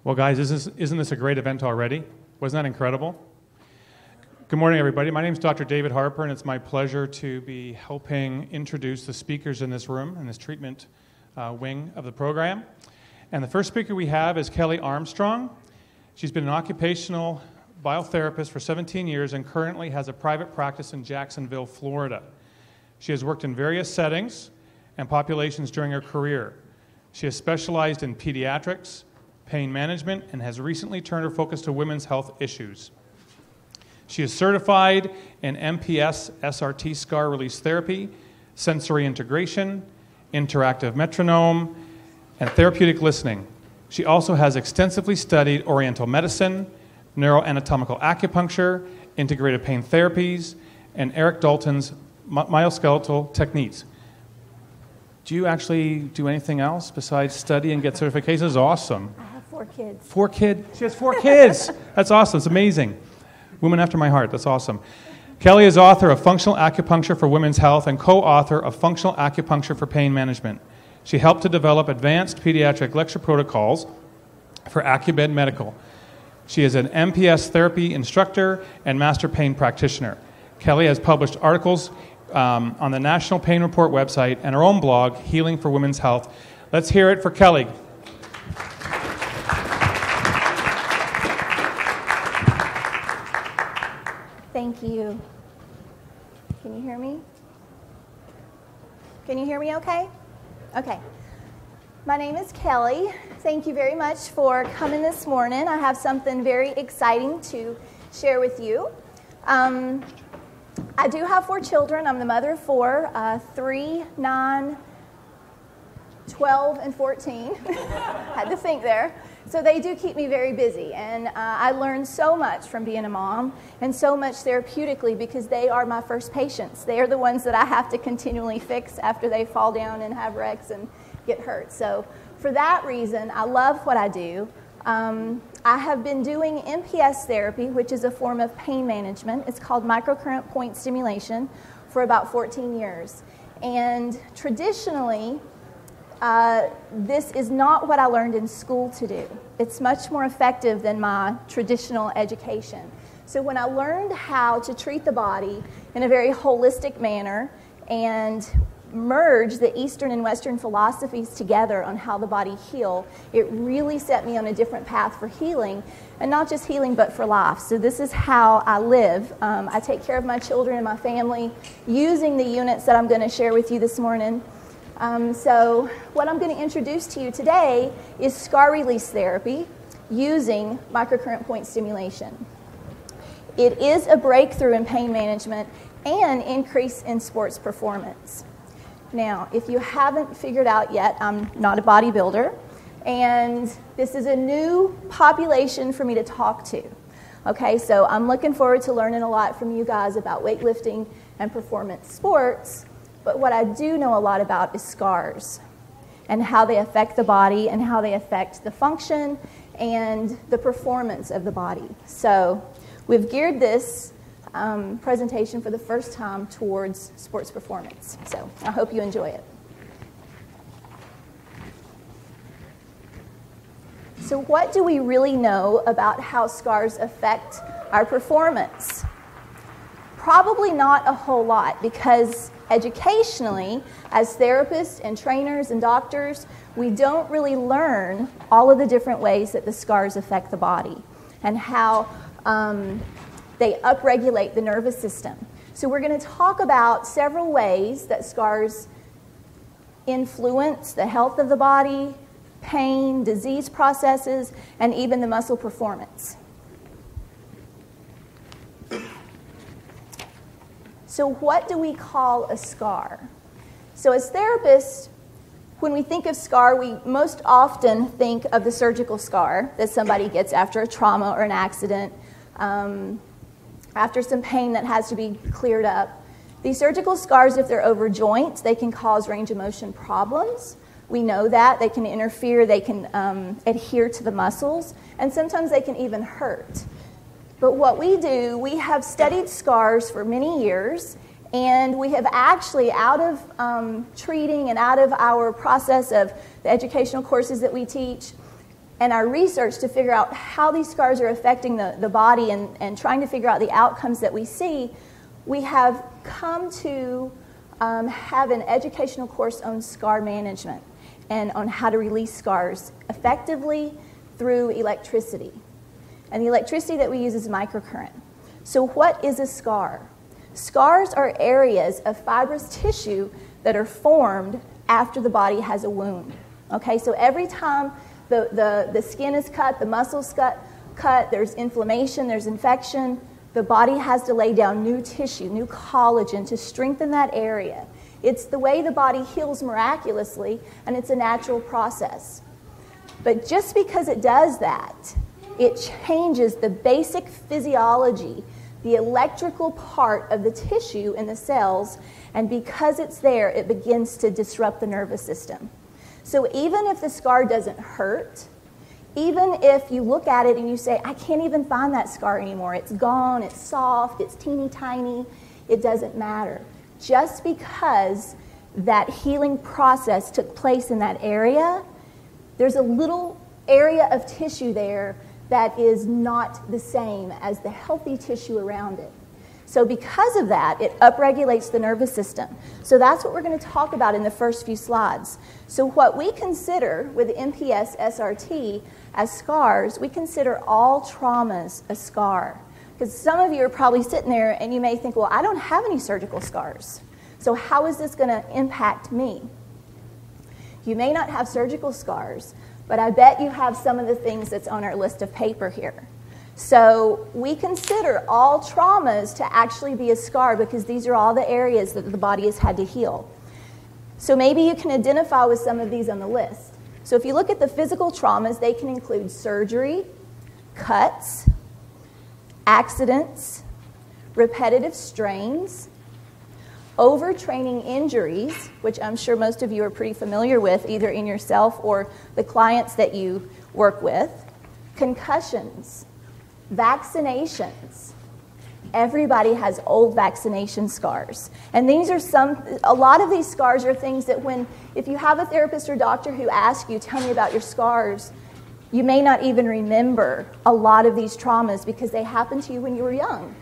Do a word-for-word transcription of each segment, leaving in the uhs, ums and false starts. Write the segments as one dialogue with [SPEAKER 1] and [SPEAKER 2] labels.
[SPEAKER 1] Well, guys, isn't, isn't this a great event already? Wasn't that incredible? Good morning, everybody. My name is Doctor David Harper, and it's my pleasure to be helping introduce the speakers in this room, in this treatment uh, wing of the program. And the first speaker we have is Kelly Armstrong. She's been an occupational biotherapist for seventeen years and currently has a private practice in Jacksonville, Florida. She has worked in various settings and populations during her career. She has specialized in pediatrics, pain management, and has recently turned her focus to women's health issues. She is certified in M P S S R T scar release therapy, sensory integration, interactive metronome, and therapeutic listening. She also has extensively studied oriental medicine, neuroanatomical acupuncture, integrated pain therapies, and Eric Dalton's myoskeletal techniques. Do you actually do anything else besides study and get certifications? Awesome.
[SPEAKER 2] I have four kids.
[SPEAKER 1] Four kids? She has four kids. That's awesome. It's amazing. Woman after my heart. That's awesome. Kelly is author of Functional Acupuncture for Women's Health and co-author of Functional Acupuncture for Pain Management. She helped to develop advanced pediatric lecture protocols for AcuMed Medical. She is an M P S therapy instructor and master pain practitioner. Kelly has published articles um, on the National Pain Report website and her own blog, Healing for Women's Health. Let's hear it for Kelly.
[SPEAKER 2] Thank you. Can you hear me? Can you hear me okay? Okay. My name is Kelly. Thank you very much for coming this morning. I have something very exciting to share with you. Um, I do have four children. I'm the mother of four, uh, three, nine, twelve, and fourteen. Had to think there. So they do keep me very busy, and uh, I learned so much from being a mom, and so much therapeutically, because they are my first patients. They are the ones that I have to continually fix after they fall down and have wrecks and get hurt. So for that reason, I love what I do. Um, I have been doing M P S therapy, which is a form of pain management. It's called microcurrent point stimulation, for about fourteen years. And traditionally, Uh, this is not what I learned in school to do. It's much more effective than my traditional education. So when I learned how to treat the body in a very holistic manner and merge the Eastern and Western philosophies together on how the body heals, it really set me on a different path for healing, and not just healing, but for life. So this is how I live. Um, I take care of my children and my family using the units that I'm going to share with you this morning. Um, so what I'm going to introduce to you today is scar release therapy using microcurrent point stimulation. It is a breakthrough in pain management and increase in sports performance. Now, if you haven't figured out yet, I'm not a bodybuilder, and this is a new population for me to talk to. Okay, so I'm looking forward to learning a lot from you guys about weightlifting and performance sports. But what I do know a lot about is scars and how they affect the body and how they affect the function and the performance of the body. So we've geared this um, presentation for the first time towards sports performance. So I hope you enjoy it. So what do we really know about how scars affect our performance? Probably not a whole lot, because educationally, as therapists and trainers and doctors, we don't really learn all of the different ways that the scars affect the body and how um, they upregulate the nervous system. So we're going to talk about several ways that scars influence the health of the body, pain, disease processes, and even the muscle performance. So what do we call a scar? So as therapists, when we think of scar, we most often think of the surgical scar that somebody gets after a trauma or an accident, um, after some pain that has to be cleared up. These surgical scars, if they're over joints, they can cause range of motion problems. We know that. They can interfere, they can um, adhere to the muscles, and sometimes they can even hurt. But what we do, we have studied scars for many years, and we have actually, out of um, treating and out of our process of the educational courses that we teach, and our research to figure out how these scars are affecting the, the body and, and trying to figure out the outcomes that we see, we have come to um, have an educational course on scar management and on how to release scars effectively through electricity. And the electricity that we use is microcurrent. So what is a scar? Scars are areas of fibrous tissue that are formed after the body has a wound. Okay, so every time the, the, the skin is cut, the muscles cut, cut, there's inflammation, there's infection, the body has to lay down new tissue, new collagen to strengthen that area. It's the way the body heals miraculously, and it's a natural process. But just because it does that, it changes the basic physiology, the electrical part of the tissue in the cells, and because it's there, it begins to disrupt the nervous system. So even if the scar doesn't hurt, even if you look at it and you say, I can't even find that scar anymore, it's gone, it's soft, it's teeny tiny, it doesn't matter. Just because that healing process took place in that area, there's a little area of tissue there that is not the same as the healthy tissue around it. So because of that, it upregulates the nervous system. So that's what we're going to talk about in the first few slides. So what we consider with M P S S R T as scars, we consider all traumas a scar. Because some of you are probably sitting there and you may think, well, I don't have any surgical scars. So how is this going to impact me? You may not have surgical scars, but I bet you have some of the things that's on our list of paper here. So we consider all traumas to actually be a scar because these are all the areas that the body has had to heal. So maybe you can identify with some of these on the list. So if you look at the physical traumas, they can include surgery, cuts, accidents, repetitive strains, overtraining injuries, which I'm sure most of you are pretty familiar with, either in yourself or the clients that you work with, concussions, vaccinations. Everybody has old vaccination scars. And these are some, a lot of these scars are things that when, if you have a therapist or doctor who asks you, tell me about your scars, you may not even remember a lot of these traumas because they happened to you when you were young.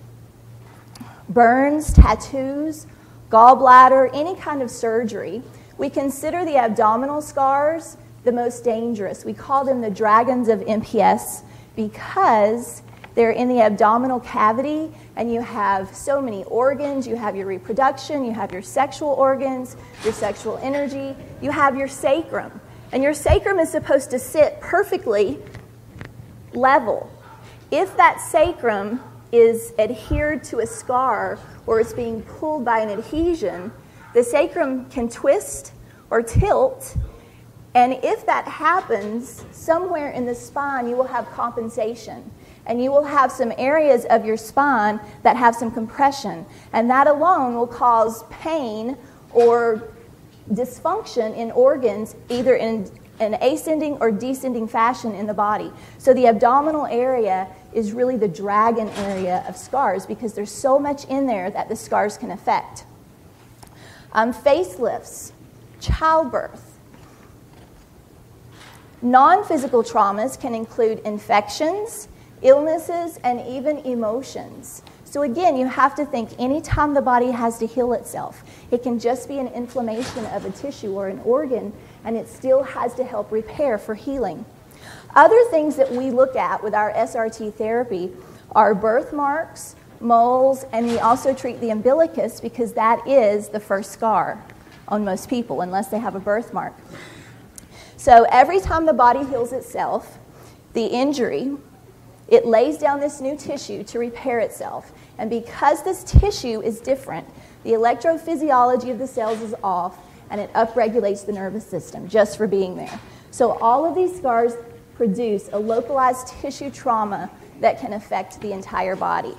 [SPEAKER 2] Burns, tattoos, gallbladder, any kind of surgery. We consider the abdominal scars the most dangerous. We call them the dragons of M P S because they're in the abdominal cavity and you have so many organs. You have your reproduction, you have your sexual organs, your sexual energy, you have your sacrum. And your sacrum is supposed to sit perfectly level. If that sacrum is adhered to a scar or it's being pulled by an adhesion, the sacrum can twist or tilt, and if that happens, somewhere in the spine you will have compensation, and you will have some areas of your spine that have some compression, and that alone will cause pain or dysfunction in organs, either in an ascending or descending fashion in the body. So the abdominal area is really the dragon area of scars because there's so much in there that the scars can affect. Um, facelifts, childbirth. Non-physical traumas can include infections, illnesses, and even emotions. So again, you have to think anytime the body has to heal itself, it can just be an inflammation of a tissue or an organ, and it still has to help repair for healing. Other things that we look at with our S R T therapy are birthmarks, moles, and we also treat the umbilicus because that is the first scar on most people, unless they have a birthmark. So every time the body heals itself, the injury, it lays down this new tissue to repair itself. And because this tissue is different, the electrophysiology of the cells is off, and it upregulates the nervous system just for being there. So all of these scars produce a localized tissue trauma that can affect the entire body.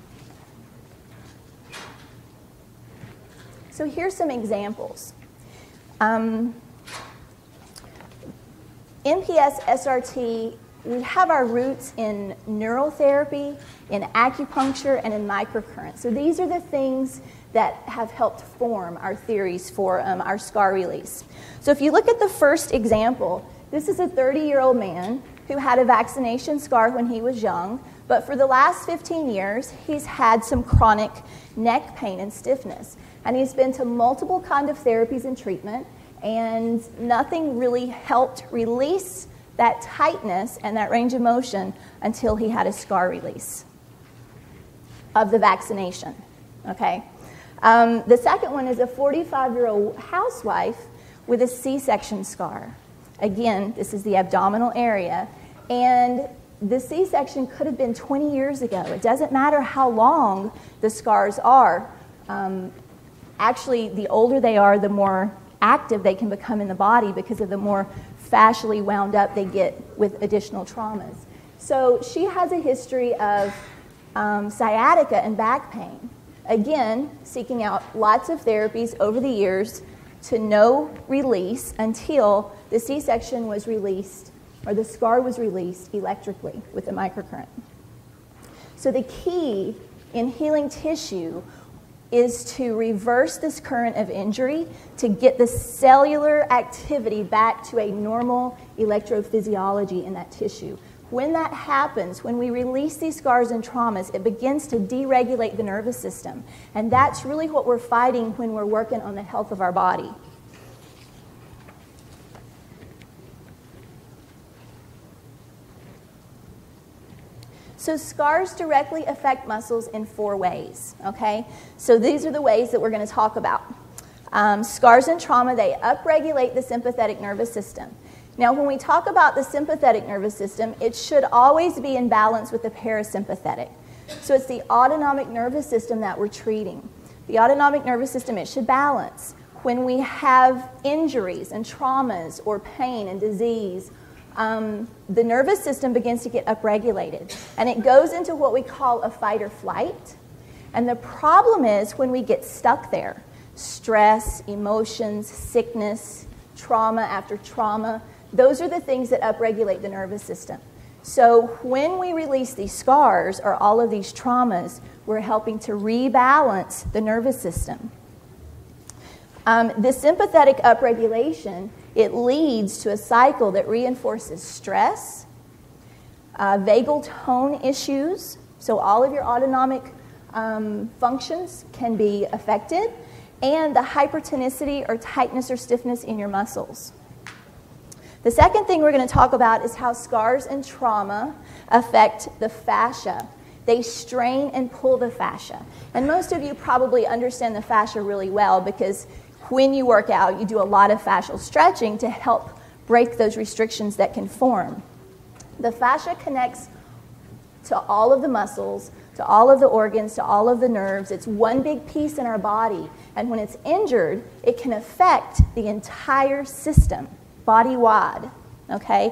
[SPEAKER 2] So here's some examples. Um, M P S S R T, we have our roots in neural therapy, in acupuncture, and in microcurrent. So these are the things that have helped form our theories for um, our scar release. So if you look at the first example, This is a thirty-year-old man who had a vaccination scar when he was young, but for the last fifteen years, he's had some chronic neck pain and stiffness. And he's been to multiple kind of therapies and treatment, and nothing really helped release that tightness and that range of motion until he had a scar release of the vaccination, okay? Um, the second one is a forty-five-year-old housewife with a C-section scar. Again, this is the abdominal area, and the C-section could have been twenty years ago. It doesn't matter how long the scars are. Um, actually, the older they are, the more active they can become in the body because of the more fascially wound up they get with additional traumas. So she has a history of um, sciatica and back pain. Again, seeking out lots of therapies over the years to no release until the C-section was released, or the scar was released electrically with a microcurrent. So the key in healing tissue is to reverse this current of injury to get the cellular activity back to a normal electrophysiology in that tissue. When that happens, when we release these scars and traumas, it begins to deregulate the nervous system. And that's really what we're fighting when we're working on the health of our body. So scars directly affect muscles in four ways, okay? So these are the ways that we're going to talk about. Um, scars and trauma, they upregulate the sympathetic nervous system. Now, when we talk about the sympathetic nervous system, it should always be in balance with the parasympathetic. So it's the autonomic nervous system that we're treating. The autonomic nervous system, it should balance. When we have injuries and traumas or pain and disease, Um, the nervous system begins to get upregulated, and it goes into what we call a fight or flight. And the problem is when we get stuck there, stress, emotions, sickness, trauma after trauma, those are the things that upregulate the nervous system. So when we release these scars or all of these traumas, we're helping to rebalance the nervous system. Um, the sympathetic upregulation, it leads to a cycle that reinforces stress, uh, vagal tone issues, so all of your autonomic um, functions can be affected, and the hypertonicity or tightness or stiffness in your muscles. The second thing we're going to talk about is how scars and trauma affect the fascia. They strain and pull the fascia. And most of you probably understand the fascia really well because when you work out, you do a lot of fascial stretching to help break those restrictions that can form. The fascia connects to all of the muscles, to all of the organs, to all of the nerves. It's one big piece in our body. And when it's injured, it can affect the entire system, body-wide, okay?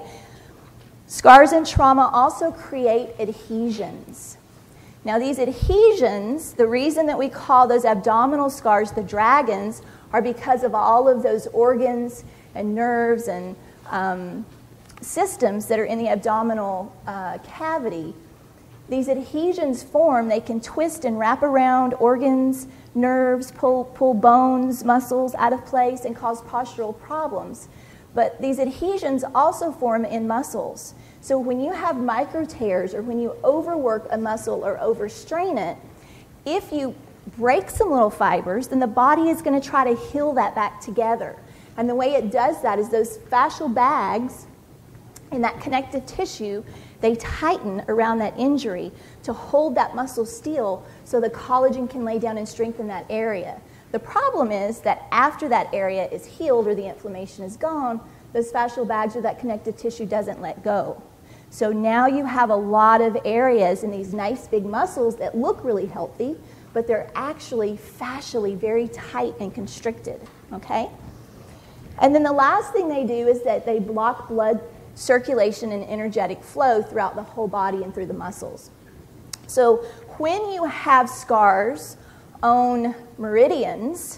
[SPEAKER 2] Scars and trauma also create adhesions. Now, these adhesions, the reason that we call those abdominal scars the dragons are because of all of those organs and nerves and um, systems that are in the abdominal uh, cavity. These adhesions form, they can twist and wrap around organs, nerves, pull, pull bones, muscles out of place and cause postural problems. But these adhesions also form in muscles. So when you have micro tears or when you overwork a muscle or overstrain it, if you break some little fibers, then the body is going to try to heal that back together. And the way it does that is those fascial bags in that connective tissue, they tighten around that injury to hold that muscle still so the collagen can lay down and strengthen that area. The problem is that after that area is healed or the inflammation is gone, those fascial bags or that connective tissue doesn't let go. So now you have a lot of areas in these nice big muscles that look really healthy, but they're actually fascially very tight and constricted, okay? And then the last thing they do is that they block blood circulation and energetic flow throughout the whole body and through the muscles. So when you have scars on meridians,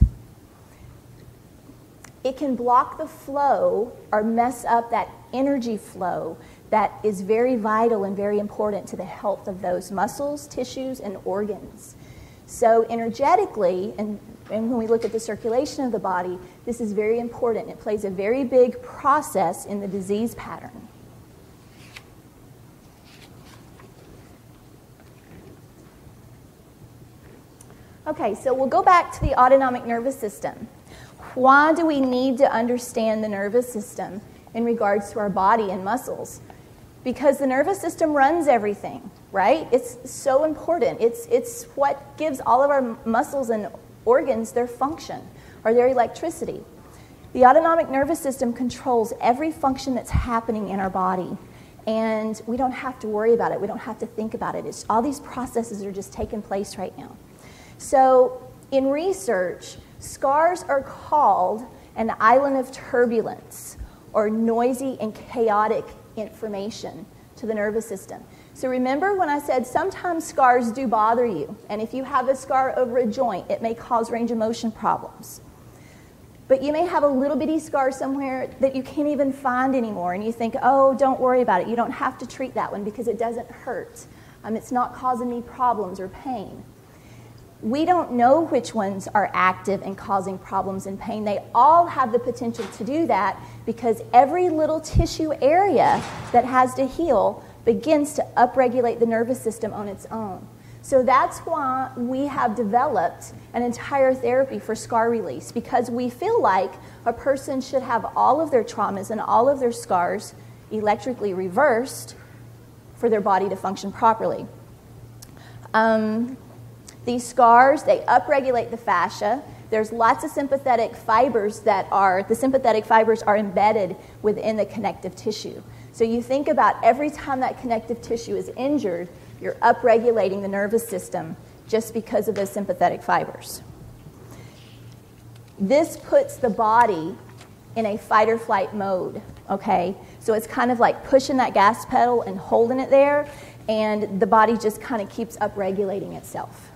[SPEAKER 2] it can block the flow or mess up that energy flow that is very vital and very important to the health of those muscles, tissues, and organs. So energetically, and And when we look at the circulation of the body, this is very important. It plays a very big process in the disease pattern. Okay, so we'll go back to the autonomic nervous system. Why do we need to understand the nervous system in regards to our body and muscles? Because the nervous system runs everything, right? It's so important. It's, it's what gives all of our muscles and organs their function or their electricity. The autonomic nervous system controls every function that's happening in our body. And we don't have to worry about it. We don't have to think about it. It's, all these processes are just taking place right now. So in research, scars are called an island of turbulence or noisy and chaotic information to the nervous system. So remember when I said sometimes scars do bother you, and if you have a scar over a joint, it may cause range of motion problems. But you may have a little bitty scar somewhere that you can't even find anymore, and you think, oh, don't worry about it. You don't have to treat that one because it doesn't hurt. Um, it's not causing me problems or pain. We don't know which ones are active and causing problems and pain. They all have the potential to do that because every little tissue area that has to heal begins to upregulate the nervous system on its own. So that's why we have developed an entire therapy for scar release, because we feel like a person should have all of their traumas and all of their scars electrically reversed for their body to function properly. Um, These scars, they upregulate the fascia. There's lots of sympathetic fibers that are, the sympathetic fibers are embedded within the connective tissue. So you think about every time that connective tissue is injured, you're upregulating the nervous system just because of those sympathetic fibers. This puts the body in a fight or flight mode, okay? So it's kind of like pushing that gas pedal and holding it there, and the body just kind of keeps upregulating itself.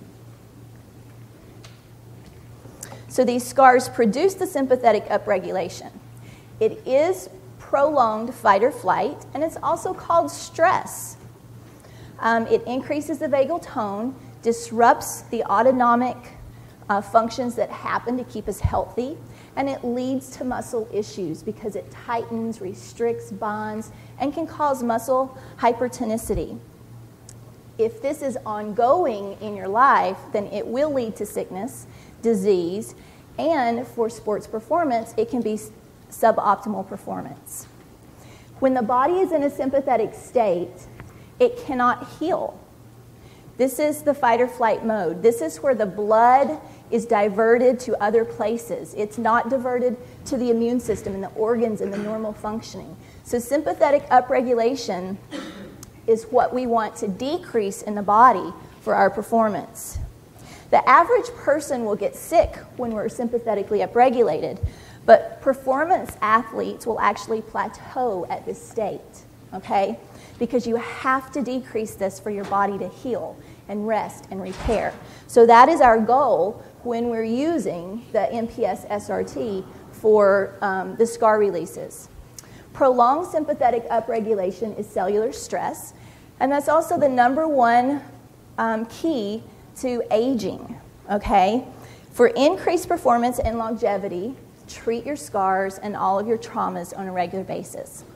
[SPEAKER 2] So these scars produce the sympathetic upregulation. It is prolonged fight or flight, and it's also called stress. Um, it increases the vagal tone, disrupts the autonomic uh, functions that happen to keep us healthy, and it leads to muscle issues because it tightens, restricts, bonds, and can cause muscle hypertonicity. If this is ongoing in your life, then it will lead to sickness, disease, and for sports performance, it can be suboptimal performance. When the body is in a sympathetic state, it cannot heal. This is the fight or flight mode. This is where the blood is diverted to other places. It's not diverted to the immune system and the organs and the normal functioning. So sympathetic upregulation is what we want to decrease in the body for our performance. The average person will get sick when we're sympathetically upregulated, but performance athletes will actually plateau at this state, okay? Because you have to decrease this for your body to heal and rest and repair. So that is our goal when we're using the M P S S R T for um, the scar releases. Prolonged sympathetic upregulation is cellular stress, and that's also the number one um, key to aging, okay? For increased performance and longevity, treat your scars and all of your traumas on a regular basis.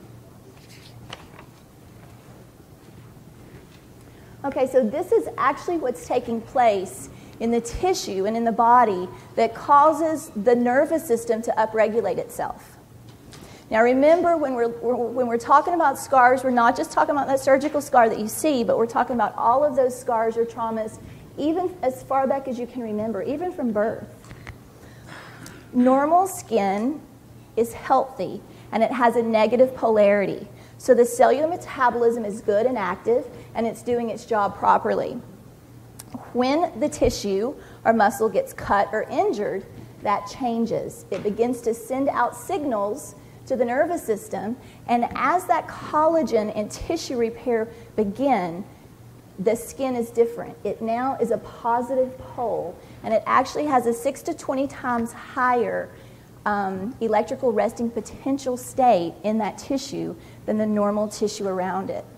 [SPEAKER 2] Okay, so this is actually what's taking place in the tissue and in the body that causes the nervous system to upregulate itself. Now remember, when we're, when we're talking about scars, we're not just talking about that surgical scar that you see, but we're talking about all of those scars or traumas, even as far back as you can remember, even from birth. Normal skin is healthy, and it has a negative polarity. So the cellular metabolism is good and active, and it's doing its job properly. When the tissue or muscle gets cut or injured, that changes. It begins to send out signals to the nervous system, and as that collagen and tissue repair begin, the skin is different. It now is a positive pole, and it actually has a six to twenty times higher um, electrical resting potential state in that tissue than the normal tissue around it.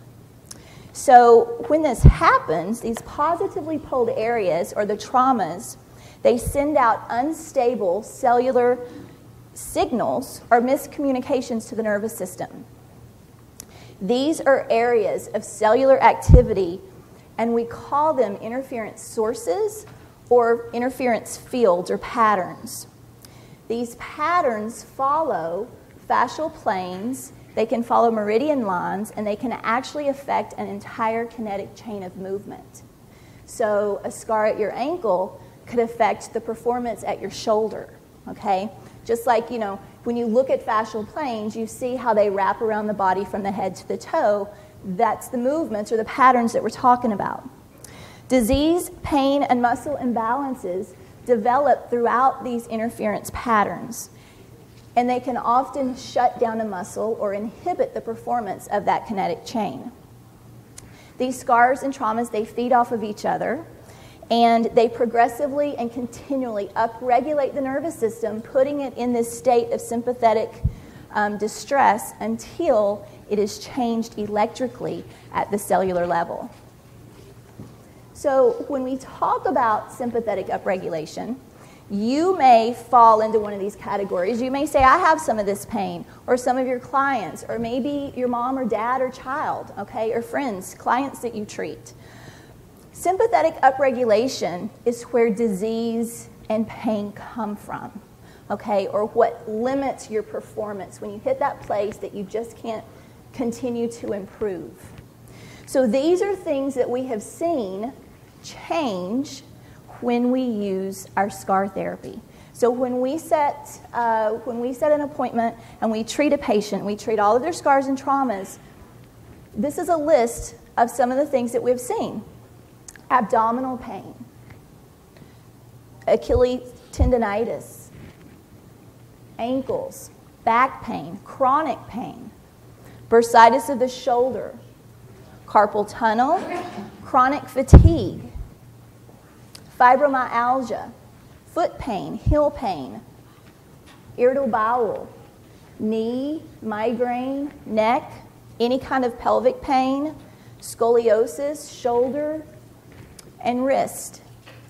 [SPEAKER 2] So when this happens, these positively poled areas, or the traumas, They send out unstable cellular signals or miscommunications to the nervous system. These are areas of cellular activity, and we call them interference sources or interference fields or patterns. These patterns follow fascial planes, they can follow meridian lines, and they can actually affect an entire kinetic chain of movement. So a scar at your ankle could affect the performance at your shoulder, okay? Just like, you know, when you look at fascial planes, you see how they wrap around the body from the head to the toe. That's the movements or the patterns that we're talking about. Disease, pain, and muscle imbalances develop throughout these interference patterns, and they can often shut down a muscle or inhibit the performance of that kinetic chain. These scars and traumas, they feed off of each other, and they progressively and continually upregulate the nervous system, putting it in this state of sympathetic um, distress until it is changed electrically at the cellular level. So when we talk about sympathetic upregulation, you may fall into one of these categories. You may say, I have some of this pain, or some of your clients, or maybe your mom or dad or child, okay, or friends, clients that you treat. Sympathetic upregulation is where disease and pain come from, okay, or what limits your performance when you hit that place that you just can't continue to improve. So these are things that we have seen change when we use our scar therapy. So when we set, uh, when we set an appointment and we treat a patient, we treat all of their scars and traumas, this is a list of some of the things that we've seen. Abdominal pain, Achilles tendonitis, ankles, back pain, chronic pain, bursitis of the shoulder, carpal tunnel, chronic fatigue, fibromyalgia, foot pain, heel pain, irritable bowel, knee, migraine, neck, any kind of pelvic pain, scoliosis, shoulder, and wrist.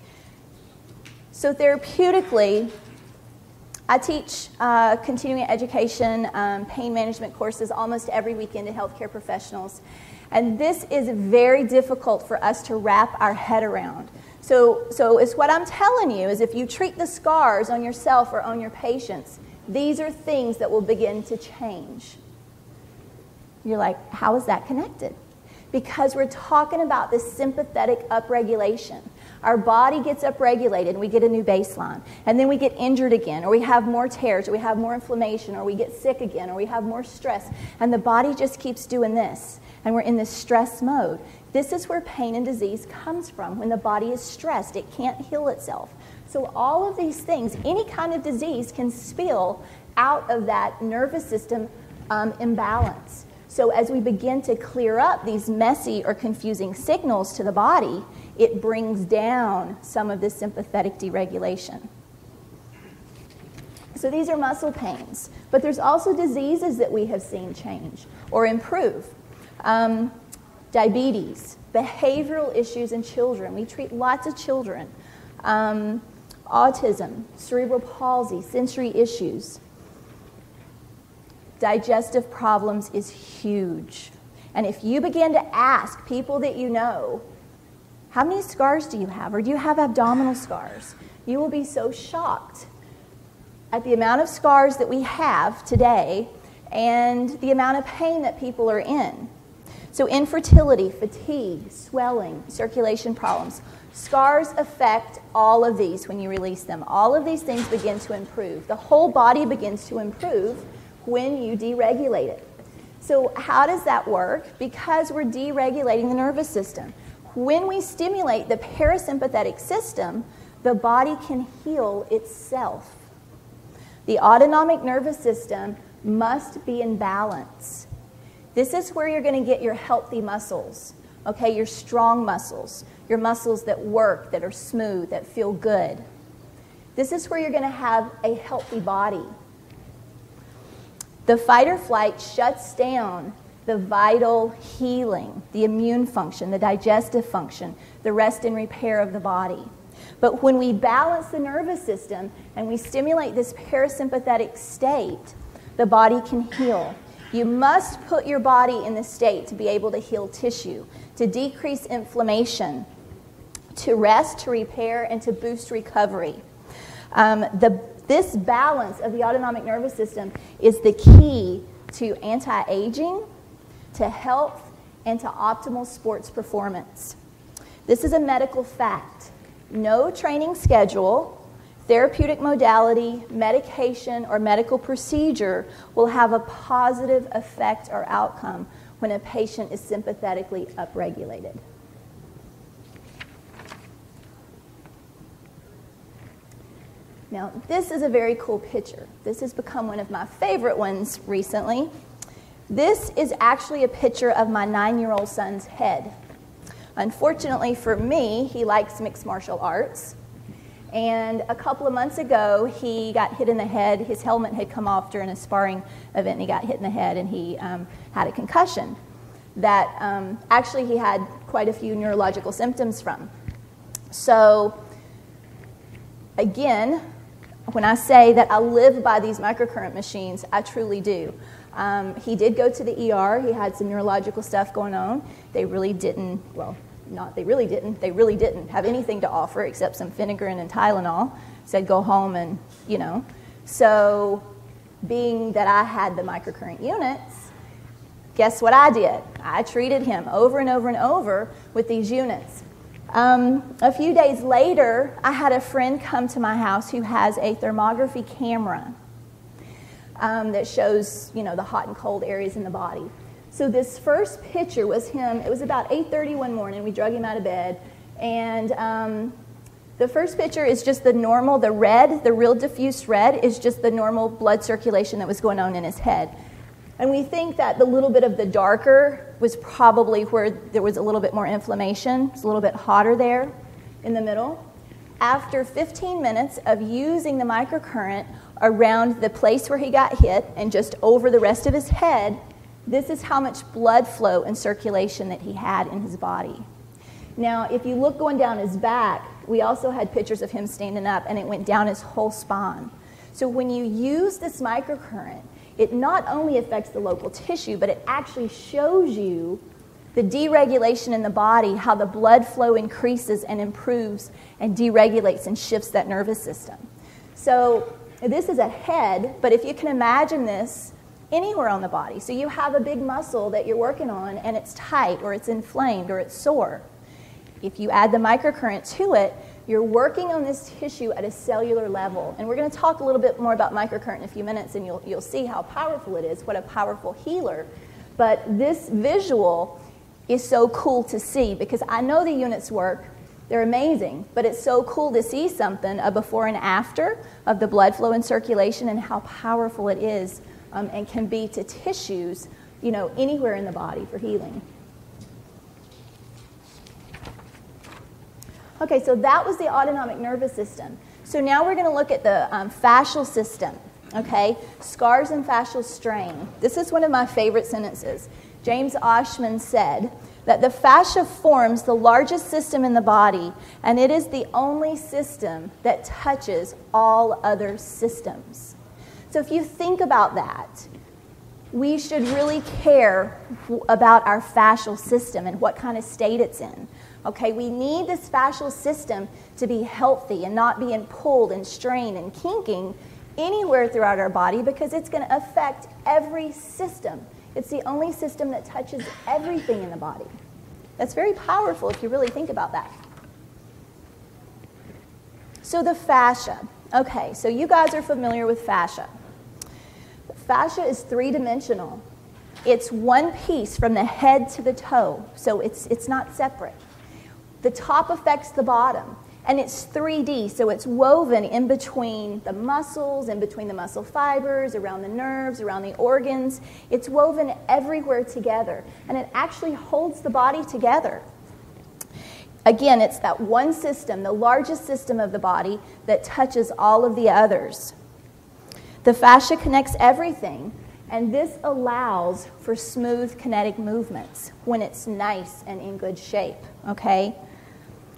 [SPEAKER 2] So therapeutically, I teach uh, continuing education, um, pain management courses almost every weekend to healthcare professionals. And this is very difficult for us to wrap our head around. So, so it's what I'm telling you is if you treat the scars on yourself or on your patients, these are things that will begin to change. You're like, how is that connected? Because we're talking about this sympathetic upregulation. Our body gets upregulated and we get a new baseline. And then we get injured again, or we have more tears, or we have more inflammation, or we get sick again, or we have more stress. And the body just keeps doing this. And we're in this stress mode. This is where pain and disease comes from. When the body is stressed, it can't heal itself. So all of these things, any kind of disease can spill out of that nervous system um, imbalance. So as we begin to clear up these messy or confusing signals to the body, it brings down some of this sympathetic deregulation. So these are muscle pains. But there's also diseases that we have seen change or improve. Um, diabetes, behavioral issues in children. We treat lots of children. Um, autism, cerebral palsy, sensory issues. Digestive problems is huge. And if you begin to ask people that you know, how many scars do you have? Or do you have abdominal scars? You will be so shocked at the amount of scars that we have today and the amount of pain that people are in. So infertility, fatigue, swelling, circulation problems. Scars affect all of these when you release them. All of these things begin to improve. The whole body begins to improve when you deregulate it. So how does that work? Because we're deregulating the nervous system. When we stimulate the parasympathetic system, the body can heal itself. The autonomic nervous system must be in balance. This is where you're going to get your healthy muscles, okay, your strong muscles, your muscles that work, that are smooth, that feel good. This is where you're going to have a healthy body. The fight or flight shuts down the vital healing, the immune function, the digestive function, the rest and repair of the body. But when we balance the nervous system and we stimulate this parasympathetic state, the body can heal. You must put your body in the state to be able to heal tissue, to decrease inflammation, to rest, to repair, and to boost recovery. Um, the, this balance of the autonomic nervous system is the key to anti-aging, to health, and to optimal sports performance. This is a medical fact. No training schedule, therapeutic modality, medication, or medical procedure will have a positive effect or outcome when a patient is sympathetically upregulated. Now, this is a very cool picture. This has become one of my favorite ones recently. This is actually a picture of my nine-year-old son's head. Unfortunately for me, he likes mixed martial arts. And a couple of months ago, he got hit in the head. His helmet had come off during a sparring event, and he got hit in the head, and he um, had a concussion that um, actually he had quite a few neurological symptoms from. So, again, when I say that I live by these microcurrent machines, I truly do. Um, he did go to the E R. He had some neurological stuff going on. They really didn't, well, not they really didn't, they really didn't have anything to offer except some Phenergan and Tylenol. Said go home and, you know. So being that I had the microcurrent units, guess what I did? I treated him over and over and over with these units. Um, a few days later, I had a friend come to my house who has a thermography camera um, that shows, you know, the hot and cold areas in the body. So this first picture was him. It was about eight thirty one morning. We drug him out of bed. And um, the first picture is just the normal, the red, the real diffuse red is just the normal blood circulation that was going on in his head. And we think that the little bit of the darker was probably where there was a little bit more inflammation. It's a little bit hotter there in the middle. After fifteen minutes of using the microcurrent around the place where he got hit and just over the rest of his head, this is how much blood flow and circulation that he had in his body. Now, if you look going down his back, we also had pictures of him standing up, and it went down his whole spine. So when you use this microcurrent, it not only affects the local tissue, but it actually shows you the deregulation in the body, how the blood flow increases and improves and deregulates and shifts that nervous system. So this is a head, but if you can imagine this anywhere on the body. So you have a big muscle that you're working on, and it's tight, or it's inflamed, or it's sore. If you add the microcurrent to it, you're working on this tissue at a cellular level. And we're going to talk a little bit more about microcurrent in a few minutes, and you'll, you'll see how powerful it is, what a powerful healer. But this visual is so cool to see, because I know the units work. They're amazing, but it's so cool to see something, a before and after of the blood flow and circulation, and how powerful it is um, and can be to tissues, you know, anywhere in the body for healing. Okay, so that was the autonomic nervous system. So now we're going to look at the um, fascial system, okay? Scars and fascial strain. This is one of my favorite sentences. James Oshman said that the fascia forms the largest system in the body, and it is the only system that touches all other systems. So if you think about that, we should really care about our fascial system and what kind of state it's in. Okay, we need this fascial system to be healthy and not being pulled and strained and kinking anywhere throughout our body, because it's going to affect every system. It's the only system that touches everything in the body. That's very powerful if you really think about that. So the fascia. Okay, so you guys are familiar with fascia. Fascia is three-dimensional. It's one piece from the head to the toe, so it's, it's not separate. The top affects the bottom, and it's three D, so it's woven in between the muscles, in between the muscle fibers, around the nerves, around the organs. It's woven everywhere together, and it actually holds the body together. Again, it's that one system, the largest system of the body, that touches all of the others. The fascia connects everything, and this allows for smooth kinetic movements when it's nice and in good shape, okay?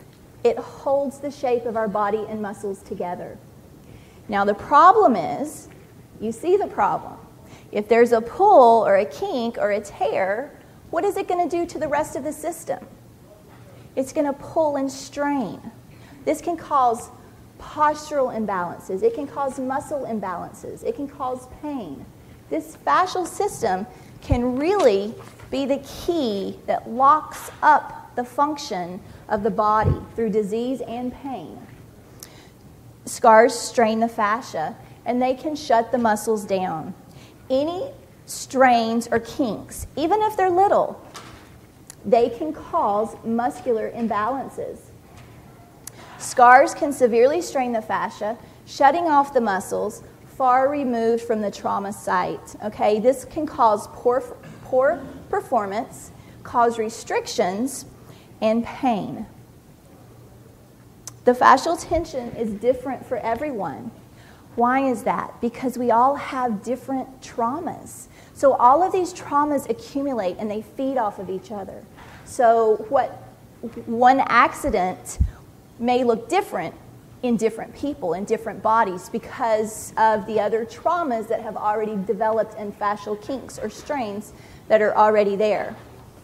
[SPEAKER 2] It holds the shape of our body and muscles together. Now the problem is, you see the problem. If there's a pull or a kink or a tear, what is it going to do to the rest of the system? It's going to pull and strain. This can cause postural imbalances. It can cause muscle imbalances. It can cause pain. This fascial system can really be the key that locks up the function of the body through disease and pain. Scars strain the fascia, and they can shut the muscles down. Any strains or kinks, even if they're little, they can cause muscular imbalances. Scars can severely strain the fascia, shutting off the muscles far removed from the trauma site. Okay, this can cause poor, poor performance, cause restrictions, and pain. The fascial tension is different for everyone. Why is that? Because we all have different traumas. So all of these traumas accumulate and they feed off of each other. So what one accident may look different in different people, in different bodies, because of the other traumas that have already developed in fascial kinks or strains that are already there.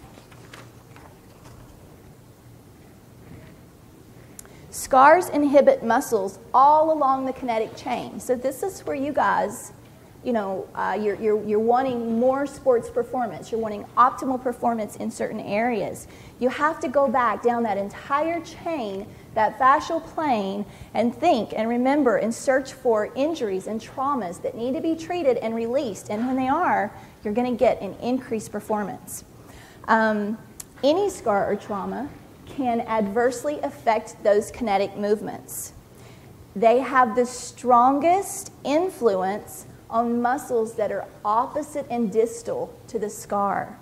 [SPEAKER 2] Scars inhibit muscles all along the kinetic chain. So this is where you guys, you know, uh, you're, you're, you're wanting more sports performance. You're wanting optimal performance in certain areas. You have to go back down that entire chain, that fascial plane, and think and remember and search for injuries and traumas that need to be treated and released. And when they are, you're going to get an increased performance. Um, any scar or trauma can adversely affect those kinetic movements. They have the strongest influence on muscles that are opposite and distal to the scar.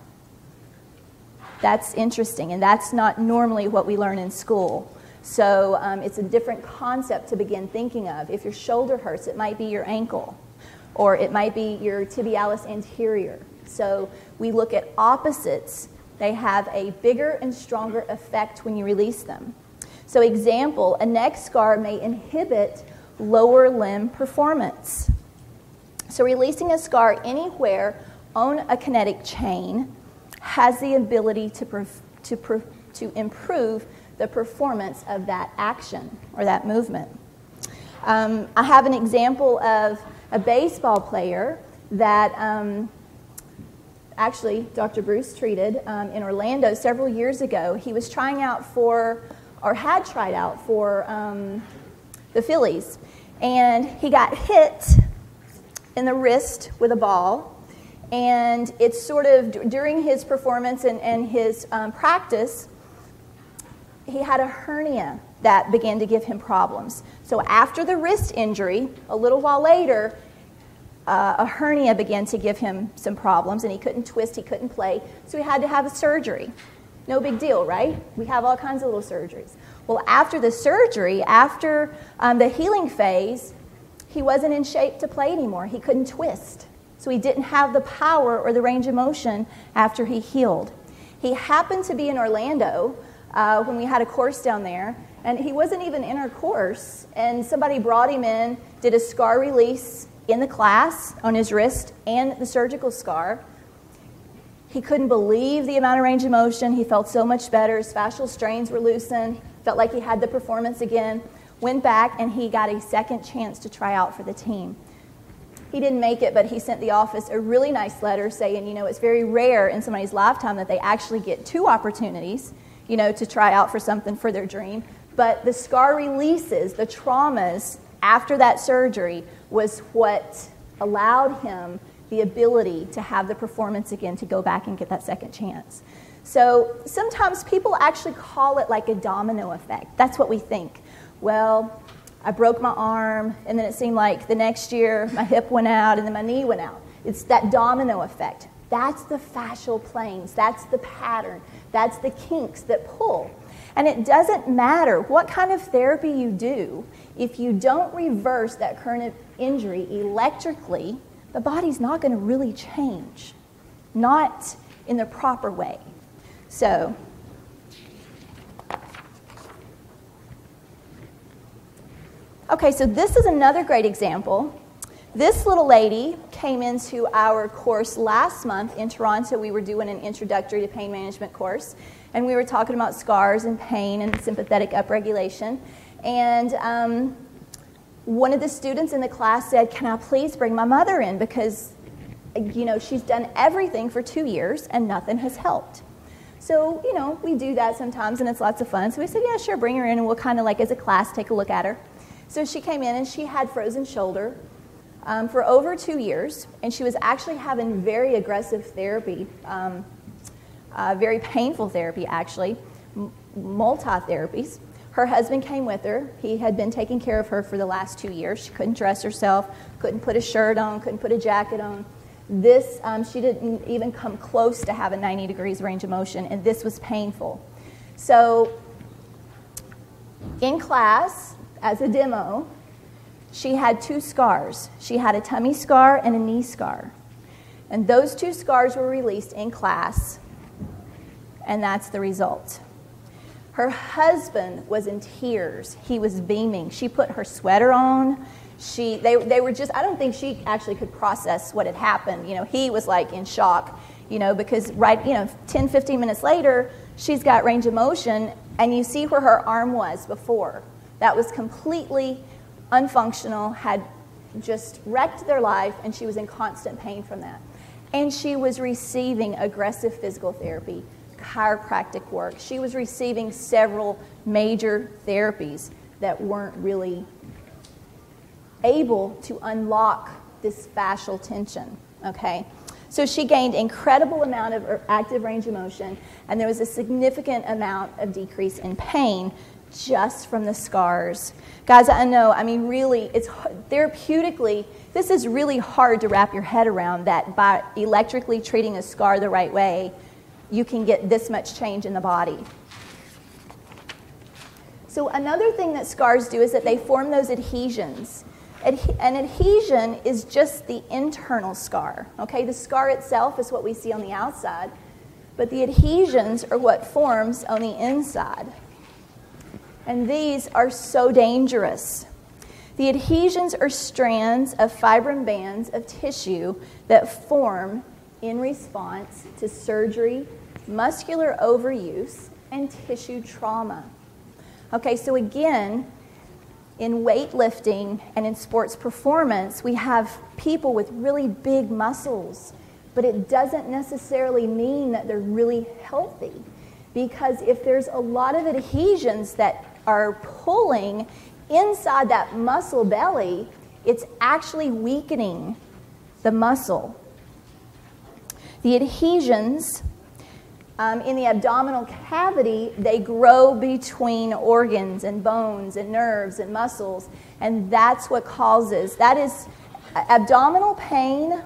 [SPEAKER 2] That's interesting, and that's not normally what we learn in school. So um, it's a different concept to begin thinking of. If your shoulder hurts, it might be your ankle, or it might be your tibialis anterior. So we look at opposites. They have a bigger and stronger effect when you release them. So example, a neck scar may inhibit lower limb performance. So releasing a scar anywhere on a kinetic chain has the ability to, to, to improve the performance of that action or that movement. Um, I have an example of a baseball player that um, actually Doctor Bruce treated um, in Orlando several years ago. He was trying out for, or had tried out for um, the Phillies, and he got hit in the wrist with a ball, and it's sort of during his performance and, and his um, practice, he had a hernia that began to give him problems. So after the wrist injury, a little while later, uh, a hernia began to give him some problems, and he couldn't twist, he couldn't play, so he had to have a surgery. No big deal, right? We have all kinds of little surgeries. Well, after the surgery, after um, the healing phase, he wasn't in shape to play anymore. He couldn't twist. So he didn't have the power or the range of motion after he healed. He happened to be in Orlando uh, when we had a course down there, and he wasn't even in our course, and somebody brought him in, did a scar release in the class on his wrist and the surgical scar. He couldn't believe the amount of range of motion. He felt so much better. His fascial strains were loosened. Felt like he had the performance again. Went back, and he got a second chance to try out for the team. He didn't make it, but he sent the office a really nice letter saying, you know, it's very rare in somebody's lifetime that they actually get two opportunities, you know, to try out for something for their dream. But the scar releases, the traumas after that surgery was what allowed him the ability to have the performance again, to go back and get that second chance. So sometimes people actually call it like a domino effect. That's what we think. Well, I broke my arm, and then it seemed like the next year my hip went out, and then my knee went out. It's that domino effect. That's the fascial planes. That's the pattern. That's the kinks that pull. And it doesn't matter what kind of therapy you do, if you don't reverse that current injury electrically, the body's not going to really change, not in the proper way. So, Okay, so this is another great example. This little lady came into our course last month in Toronto. We were doing an introductory to pain management course, and we were talking about scars and pain and sympathetic upregulation. And um, one of the students in the class said, "Can I please bring my mother in, because you know, she's done everything for two years and nothing has helped." So, you know, we do that sometimes and it's lots of fun. So we said, yeah, sure, bring her in and we'll kind of like as a class take a look at her. So she came in and she had frozen shoulder um, for over two years, and she was actually having very aggressive therapy, um, uh, very painful therapy actually, m- multi-therapies. Her husband came with her. He had been taking care of her for the last two years. She couldn't dress herself, couldn't put a shirt on, couldn't put a jacket on. This, um, she didn't even come close to having ninety degrees range of motion, and this was painful. So in class, as a demo, she had two scars. She had a tummy scar and a knee scar. And those two scars were released in class, and that's the result. Her husband was in tears. He was beaming. She put her sweater on. She, they, they were just, I don't think she actually could process what had happened. You know, he was like in shock, you know, because right, you know, ten, fifteen minutes later, she's got range of motion, and you see where her arm was before. That was completely unfunctional, had just wrecked their life, and she was in constant pain from that. And she was receiving aggressive physical therapy, chiropractic work. She was receiving several major therapies that weren't really able to unlock this fascial tension, okay? So she gained incredible amount of active range of motion, and there was a significant amount of decrease in pain just from the scars. Guys, I know, I mean, really, it's therapeutically, this is really hard to wrap your head around, that by electrically treating a scar the right way, you can get this much change in the body. So another thing that scars do is that they form those adhesions. Adhe- an adhesion is just the internal scar, okay? The scar itself is what we see on the outside, but the adhesions are what forms on the inside. And these are so dangerous. The adhesions are strands of fibrin bands of tissue that form in response to surgery, muscular overuse, and tissue trauma. Okay, so again, in weightlifting and in sports performance, we have people with really big muscles, but it doesn't necessarily mean that they're really healthy, because if there's a lot of adhesions that are pulling inside that muscle belly, it's actually weakening the muscle. The adhesions Um, in the abdominal cavity, they grow between organs and bones and nerves and muscles, and that's what causes, that is, abdominal pain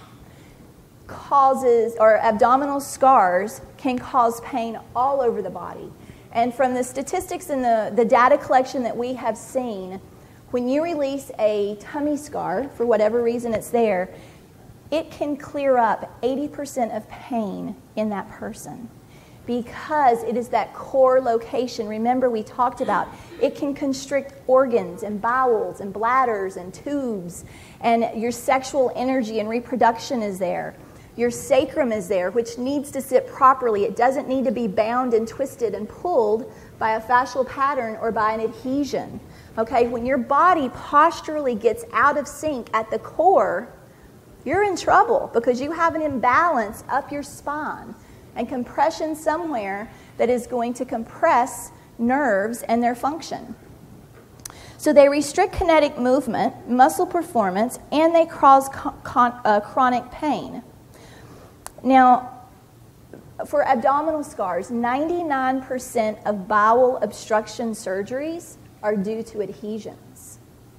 [SPEAKER 2] causes, or abdominal scars can cause pain all over the body. And from the statistics and the, the data collection that we have seen, when you release a tummy scar, for whatever reason it's there, it can clear up eighty percent of pain in that person, because it is that core location. Remember, we talked about it can constrict organs and bowels and bladders and tubes, and your sexual energy and reproduction is there. Your sacrum is there, which needs to sit properly. It doesn't need to be bound and twisted and pulled by a fascial pattern or by an adhesion. Okay, when your body posturally gets out of sync at the core, you're in trouble, because you have an imbalance up your spine and compression somewhere that is going to compress nerves and their function. So they restrict kinetic movement, muscle performance, and they cause con- con- uh, chronic pain. Now, for abdominal scars, ninety-nine percent of bowel obstruction surgeries are due to adhesions.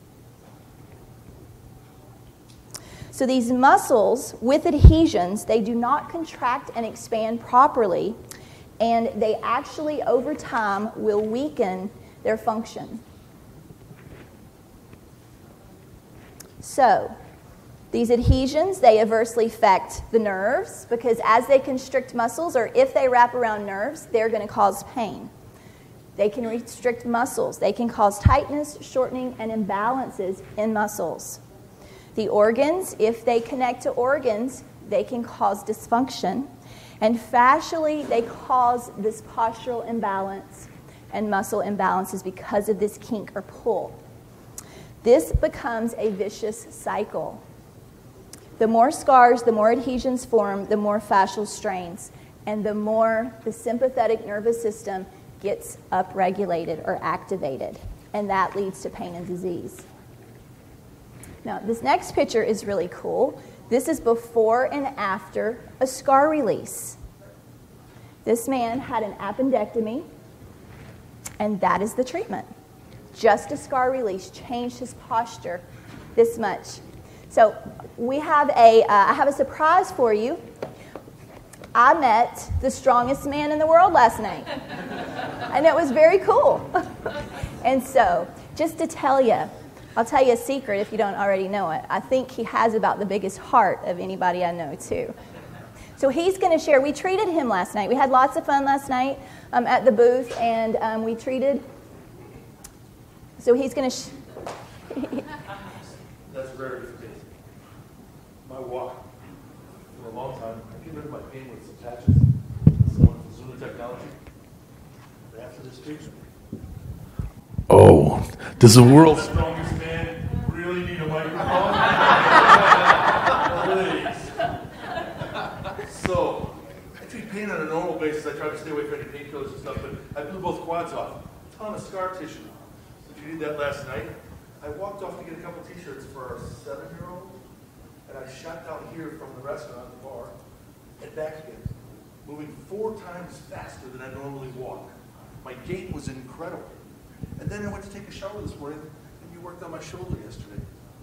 [SPEAKER 2] So these muscles with adhesions, they do not contract and expand properly, and they actually, over time, will weaken their function. So these adhesions, they adversely affect the nerves, because as they constrict muscles, or if they wrap around nerves, they're going to cause pain. They can restrict muscles. They can cause tightness, shortening, and imbalances in muscles. The organs, if they connect to organs, they can cause dysfunction. And fascially, they cause this postural imbalance and muscle imbalances because of this kink or pull. This becomes a vicious cycle. The more scars, the more adhesions form, the more fascial strains, and the more the sympathetic nervous system gets upregulated or activated, and that leads to pain and disease. Now, this next picture is really cool. This is before and after a scar release. This man had an appendectomy, and that is the treatment. Just a scar release changed his posture this much. So we have a, uh, I have a surprise for you. I met the strongest man in the world last night, and it was very cool. And so, just to tell you, I'll tell you a secret if you don't already know it. I think he has about the biggest heart of anybody I know, too. So he's going to share. We treated him last night. We had lots of fun last night um, at the booth, and um, we treated. So he's going to. Sh-
[SPEAKER 3] That's very good. My walk for a long time. I get rid of my pain with some patches. Someone from Zulu Technology. After this treatment. Oh, does the world's strongest man really need a microphone? Please. So, I treat pain on a normal basis. I try to stay away from any painkillers and stuff, but I blew both quads off. A ton of scar tissue. So if you did that last night, I walked off to get a couple t-shirts for our seven-year-old, and I shot down here from the restaurant, the bar, and back again, moving four times faster than I normally walk. My gait was incredible. And then I went to take a shower this morning, and you worked on my shoulder yesterday.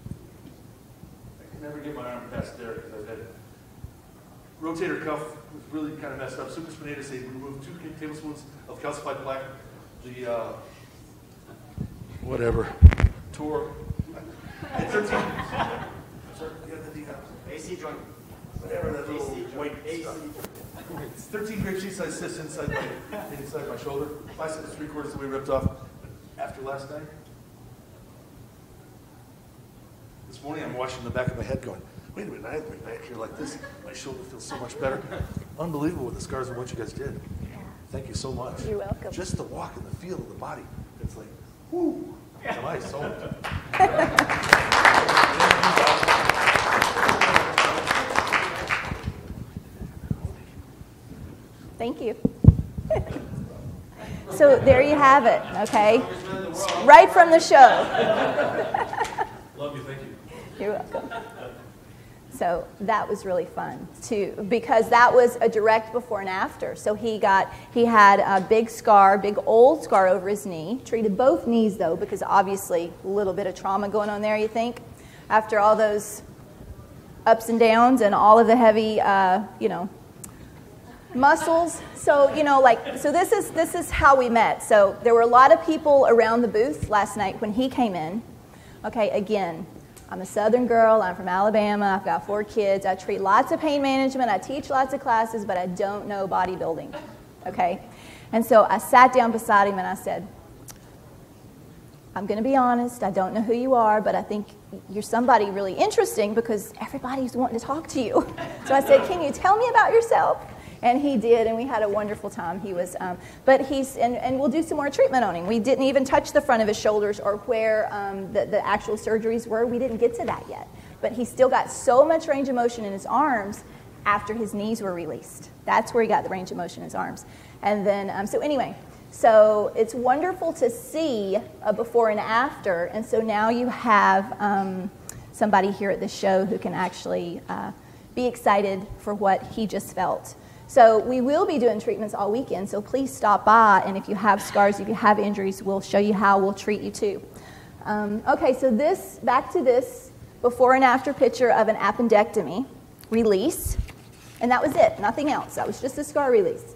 [SPEAKER 3] I can never get my arm past there because I've had rotator cuff was really kind of messed up. Supraspinatus, they removed two tablespoons of calcified plaque. The, uh, whatever, tore. I had thirteen. Sorry, you got the uh,
[SPEAKER 4] A C joint.
[SPEAKER 3] whatever that little white stuff. It's thirteen grape sheet size cysts inside my inside my shoulder. Bicep is three quarters of the way ripped off. After last night, this morning I'm watching the back of my head going, wait a minute, I have my back here like this. My shoulder feels so much better. Unbelievable with the scars and what you guys did. Thank you so much.
[SPEAKER 2] You're welcome.
[SPEAKER 3] Just the walk and the feel of the body. It's like, whoo, to my soul.
[SPEAKER 2] Thank you. So there you have it, okay? Right from the show.
[SPEAKER 3] Love you, thank you.
[SPEAKER 2] You're welcome. So that was really fun too, because that was a direct before and after. So he got, he had a big scar, big old scar over his knee. Treated both knees though, because obviously a little bit of trauma going on there, you think, after all those ups and downs and all of the heavy, uh, you know, muscles. So, you know, like, so this is this is how we met. So there were a lot of people around the booth last night when he came in. Okay, again, I'm a Southern girl. I'm from Alabama. I've got four kids. I treat lots of pain management. I teach lots of classes, but I don't know bodybuilding. Okay? And so I sat down beside him and I said, I'm going to be honest. I don't know who you are, but I think you're somebody really interesting because everybody's wanting to talk to you. So I said, can you tell me about yourself? And he did, and we had a wonderful time. He was, um, but he's, and, and we'll do some more treatment on him. We didn't even touch the front of his shoulders or where um, the, the actual surgeries were. We didn't get to that yet. But he still got so much range of motion in his arms after his knees were released. That's where he got the range of motion in his arms. And then, um, so anyway, so it's wonderful to see a before and after. And so now you have um, somebody here at the show who can actually uh, be excited for what he just felt. So we will be doing treatments all weekend, so please stop by, and if you have scars, if you have injuries, we'll show you how we'll treat you too. Um, okay, so this, back to this before and after picture of an appendectomy release, and that was it, nothing else. That was just a scar release.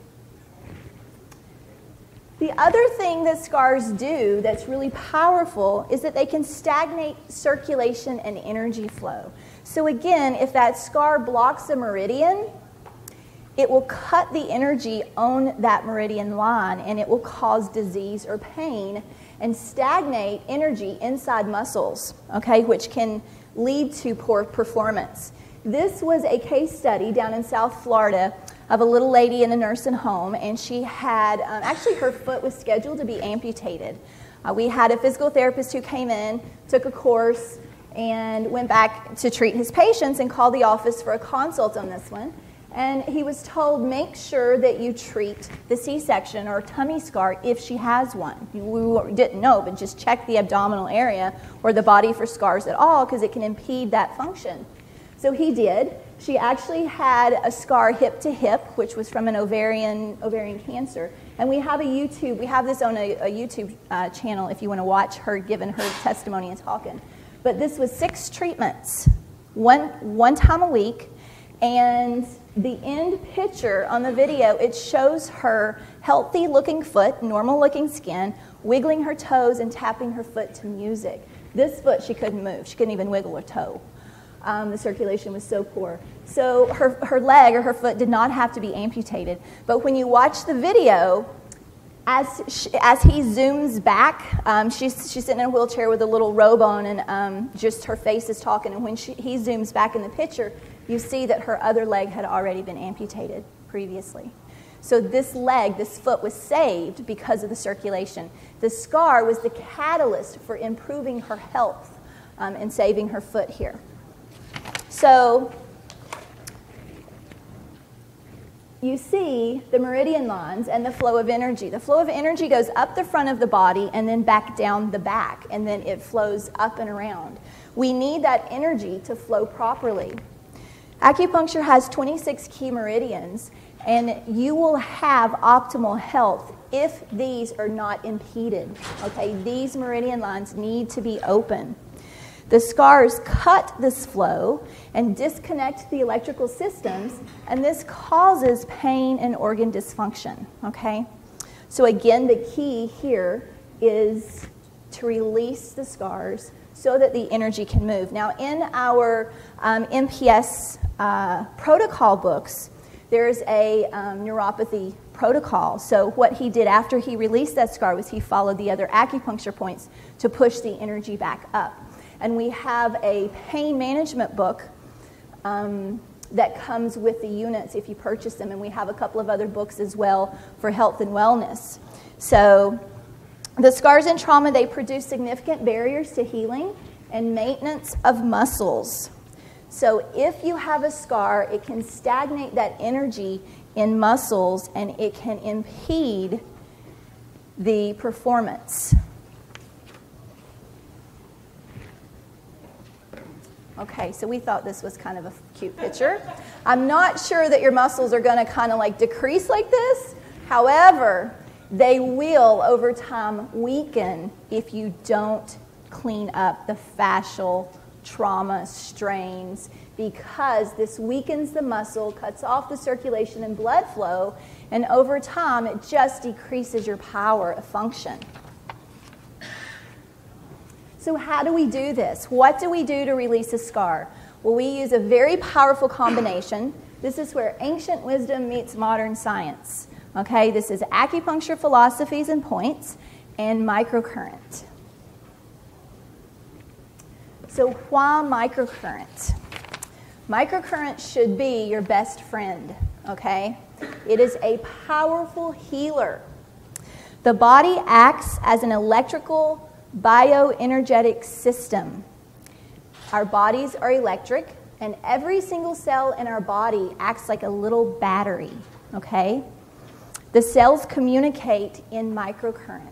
[SPEAKER 2] The other thing that scars do that's really powerful is that they can stagnate circulation and energy flow. So again, if that scar blocks a meridian, it will cut the energy on that meridian line, and it will cause disease or pain and stagnate energy inside muscles, okay, which can lead to poor performance. This was a case study down in South Florida of a little lady in a nursing home, and she had, um, actually her foot was scheduled to be amputated. Uh, we had a physical therapist who came in, took a course, and went back to treat his patients and called the office for a consult on this one. And he was told, make sure that you treat the C-section or tummy scar if she has one. We didn't know, but just check the abdominal area or the body for scars at all, because it can impede that function. So he did. She actually had a scar hip to hip, which was from an ovarian ovarian cancer. And we have a YouTube, we have this on a, a YouTube uh, channel if you want to watch her giving her testimony and talking. But this was six treatments, one, one time a week. And the end picture on the video, it shows her healthy looking foot, normal looking skin, wiggling her toes and tapping her foot to music. This foot she couldn't move. She couldn't even wiggle her toe. Um, the circulation was so poor. So her, her leg or her foot did not have to be amputated. But when you watch the video, as, she, as he zooms back, um, she's, she's sitting in a wheelchair with a little robe on, and um, just her face is talking. And when she, he zooms back in the picture, you see that her other leg had already been amputated previously. So this leg, this foot, was saved because of the circulation. The scar was the catalyst for improving her health um, and saving her foot here. So you see the meridian lines and the flow of energy. The flow of energy goes up the front of the body and then back down the back, and then it flows up and around. We need that energy to flow properly. Acupuncture has twenty-six key meridians, and you will have optimal health if these are not impeded. Okay, these meridian lines need to be open. The scars cut this flow and disconnect the electrical systems, and this causes pain and organ dysfunction, okay? So again, the key here is to release the scars so that the energy can move. Now, in our um, M P S uh, protocol books, there's a um, neuropathy protocol. So what he did after he released that scar was he followed the other acupuncture points to push the energy back up. And we have a pain management book um, that comes with the units if you purchase them. And we have a couple of other books as well for health and wellness. So the scars and trauma, they produce significant barriers to healing and maintenance of muscles. So if you have a scar, it can stagnate that energy in muscles, and it can impede the performance. Okay, so we thought this was kind of a cute picture. I'm not sure that your muscles are going to kind of like decrease like this. However, they will over time weaken if you don't clean up the fascial trauma strains, because this weakens the muscle, cuts off the circulation and blood flow, and over time it just decreases your power of function. So how do we do this? What do we do to release a scar? Well, we use a very powerful combination. This is where ancient wisdom meets modern science. Okay, this is acupuncture philosophies and points and microcurrent. So why microcurrent? Microcurrent should be your best friend, okay? It is a powerful healer. The body acts as an electrical bioenergetic system. Our bodies are electric, and every single cell in our body acts like a little battery, okay? The cells communicate in microcurrent.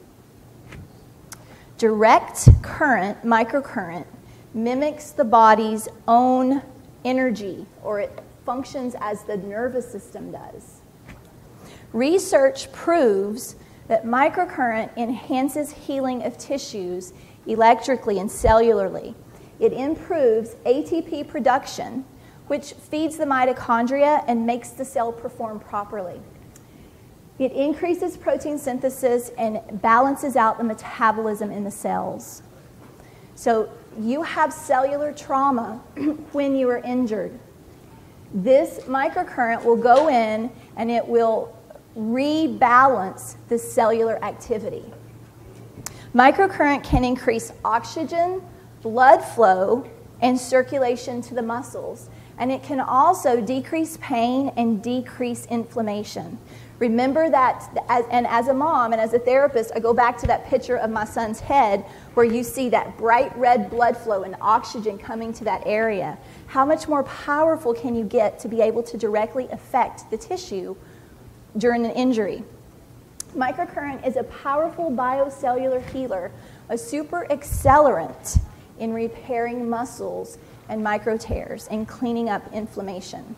[SPEAKER 2] Direct current, microcurrent, mimics the body's own energy, or it functions as the nervous system does. Research proves that microcurrent enhances healing of tissues electrically and cellularly. It improves A T P production, which feeds the mitochondria and makes the cell perform properly. It increases protein synthesis and balances out the metabolism in the cells. So you have cellular trauma when you are injured. This microcurrent will go in and it will rebalance the cellular activity. Microcurrent can increase oxygen, blood flow, and circulation to the muscles. And it can also decrease pain and decrease inflammation. Remember that, as, and as a mom and as a therapist, I go back to that picture of my son's head where you see that bright red blood flow and oxygen coming to that area. How much more powerful can you get to be able to directly affect the tissue during an injury? Microcurrent is a powerful biocellular healer, a super accelerant in repairing muscles and micro tears and cleaning up inflammation.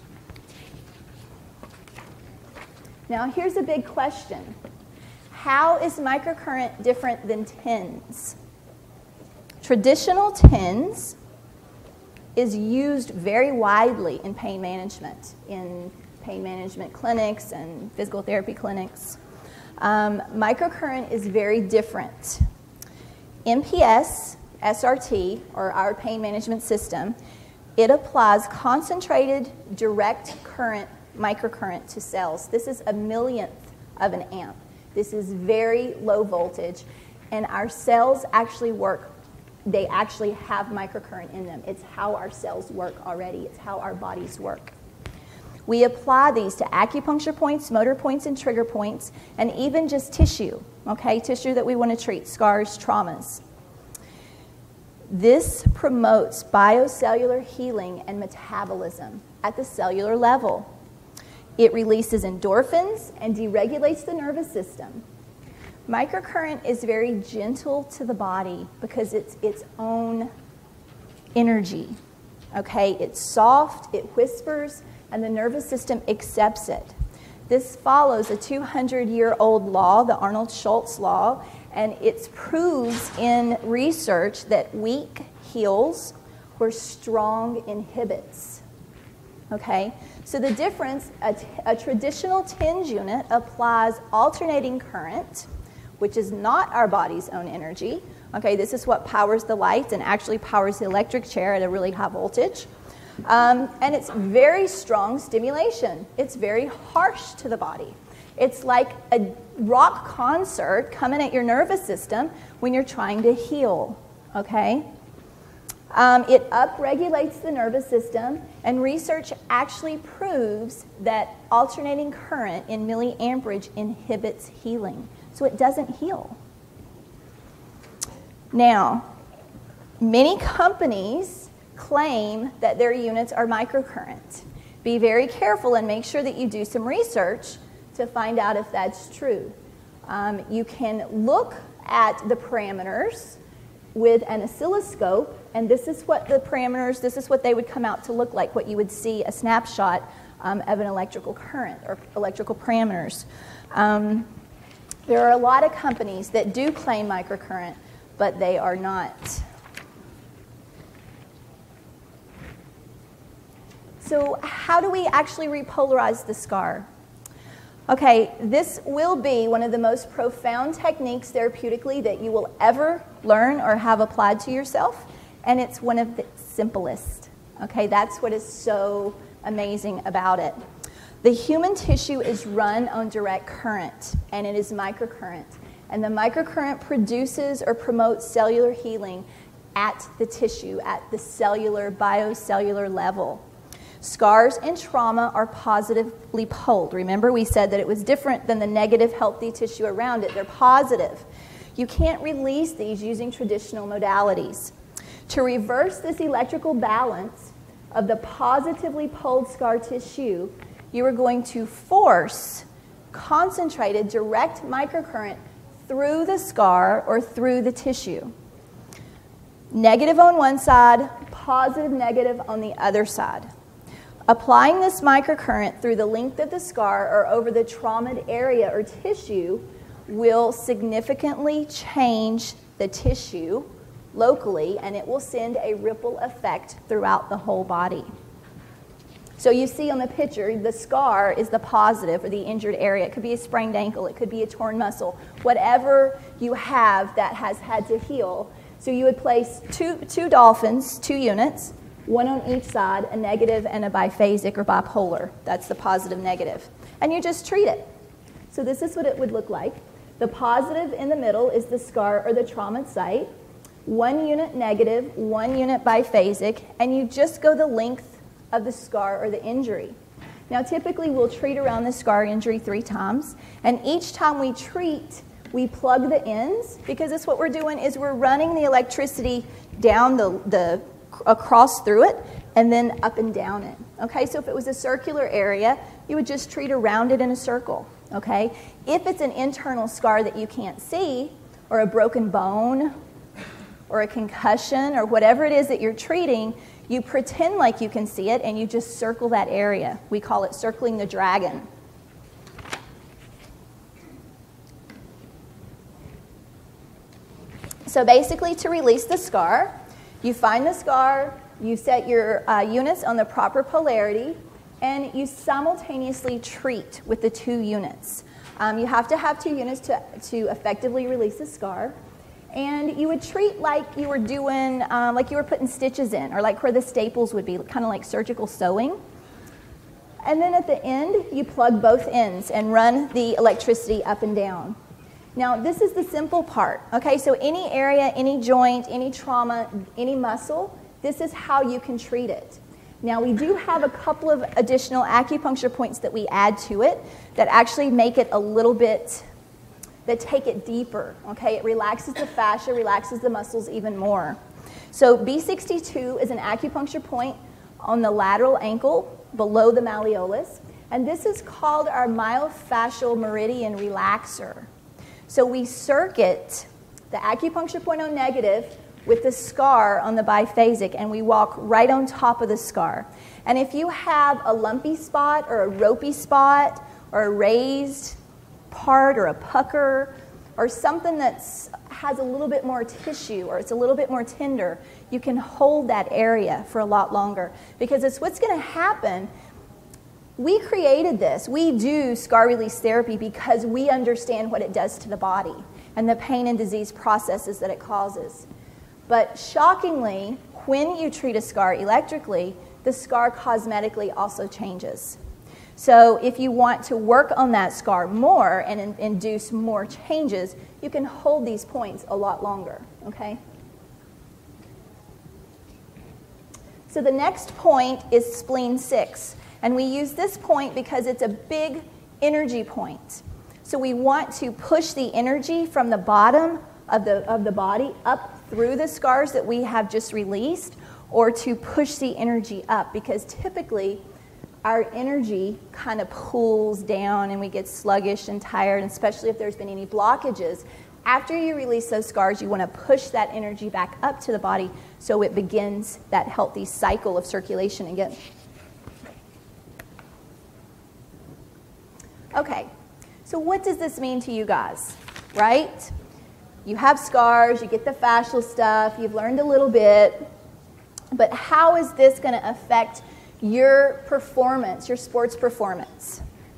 [SPEAKER 2] Now here's a big question. How is microcurrent different than TENS? Traditional TENS is used very widely in pain management, in pain management clinics and physical therapy clinics. Um, microcurrent is very different. M P S, S R T, or our pain management system, it applies concentrated direct current microcurrent to cells. This is a millionth of an amp. This is very low voltage, and our cells actually work. They actually have microcurrent in them. It's how our cells work already. It's how our bodies work. We apply these to acupuncture points, motor points, and trigger points, and even just tissue, okay? Tissue that we want to treat, scars, traumas. This promotes biocellular healing and metabolism at the cellular level. It releases endorphins and deregulates the nervous system. Microcurrent is very gentle to the body because it's its own energy. Okay, it's soft, it whispers, and the nervous system accepts it. This follows a two hundred year old law, the Arnold Schultz law, and it proves in research that weak heals where strong inhibits. Okay, so the difference, a, a traditional TENS unit applies alternating current, which is not our body's own energy. Okay, this is what powers the lights and actually powers the electric chair at a really high voltage. Um, and it's very strong stimulation. It's very harsh to the body. It's like a rock concert coming at your nervous system when you're trying to heal, okay? Um, it upregulates the nervous system, and research actually proves that alternating current in milliamperage inhibits healing. So it doesn't heal. Now, many companies claim that their units are microcurrent. Be very careful and make sure that you do some research to find out if that's true. Um, you can look at the parameters with an oscilloscope, and this is what the parameters, this is what they would come out to look like, what you would see a snapshot um, of an electrical current or electrical parameters. Um, there are a lot of companies that do claim microcurrent, but they are not. So how do we actually repolarize the scar? Okay, this will be one of the most profound techniques therapeutically that you will ever learn or have applied to yourself, and it's one of the simplest. Okay, that's what is so amazing about it. The human tissue is run on direct current, and it is microcurrent. And the microcurrent produces or promotes cellular healing at the tissue, at the cellular, biocellular level. Scars and trauma are positively poled. Remember, we said that it was different than the negative, healthy tissue around it. They're positive. You can't release these using traditional modalities. To reverse this electrical balance of the positively poled scar tissue, you are going to force concentrated direct microcurrent through the scar or through the tissue. Negative on one side, positive, negative on the other side. Applying this microcurrent through the length of the scar or over the traumatized area or tissue will significantly change the tissue locally, and it will send a ripple effect throughout the whole body. So you see on the picture, the scar is the positive or the injured area. It could be a sprained ankle, it could be a torn muscle, whatever you have that has had to heal. So you would place two, two dolphins, two units, one on each side, a negative and a biphasic or bipolar. That's the positive negative. And you just treat it. So this is what it would look like. The positive in the middle is the scar or the trauma site. One unit negative, one unit biphasic, and you just go the length of the scar or the injury. Now typically we'll treat around the scar injury three times, and each time we treat, we plug the ends, because that's what we're doing is we're running the electricity down the, the across through it and then up and down it. Okay, so if it was a circular area, you would just treat around it in a circle. Okay, if it's an internal scar that you can't see, or a broken bone, or a concussion, or whatever it is that you're treating, you pretend like you can see it and you just circle that area. We call it circling the dragon. So basically, to release the scar, you find the scar, you set your uh, units on the proper polarity, and you simultaneously treat with the two units. Um, you have to have two units to, to effectively release the scar. And you would treat like you were doing, um, like you were putting stitches in, or like where the staples would be, kind of like surgical sewing. And then at the end, you plug both ends and run the electricity up and down. Now, this is the simple part. Okay, so any area, any joint, any trauma, any muscle, this is how you can treat it. Now, we do have a couple of additional acupuncture points that we add to it that actually make it a little bit, that take it deeper, okay? It relaxes the fascia, relaxes the muscles even more. So B sixty-two is an acupuncture point on the lateral ankle below the malleolus, and this is called our myofascial meridian relaxer. So we circuit the acupuncture point on negative with the scar on the biphasic, and we walk right on top of the scar. And if you have a lumpy spot or a ropey spot or a raised part or a pucker or something that has a little bit more tissue or it's a little bit more tender, you can hold that area for a lot longer, because it's what's going to happen. We created this. We do scar release therapy because we understand what it does to the body and the pain and disease processes that it causes. But shockingly, when you treat a scar electrically, the scar cosmetically also changes. So if you want to work on that scar more and in- induce more changes, you can hold these points a lot longer, okay? So the next point is spleen six. And we use this point because it's a big energy point. So we want to push the energy from the bottom of the, of the body up through the scars that we have just released, or to push the energy up, because typically our energy kind of pulls down and we get sluggish and tired, and especially if there's been any blockages. After you release those scars, you want to push that energy back up to the body so it begins that healthy cycle of circulation again. Okay, so what does this mean to you guys, right? You have scars, you get the fascial stuff, you've learned a little bit, but how is this going to affect your performance, your sports performance?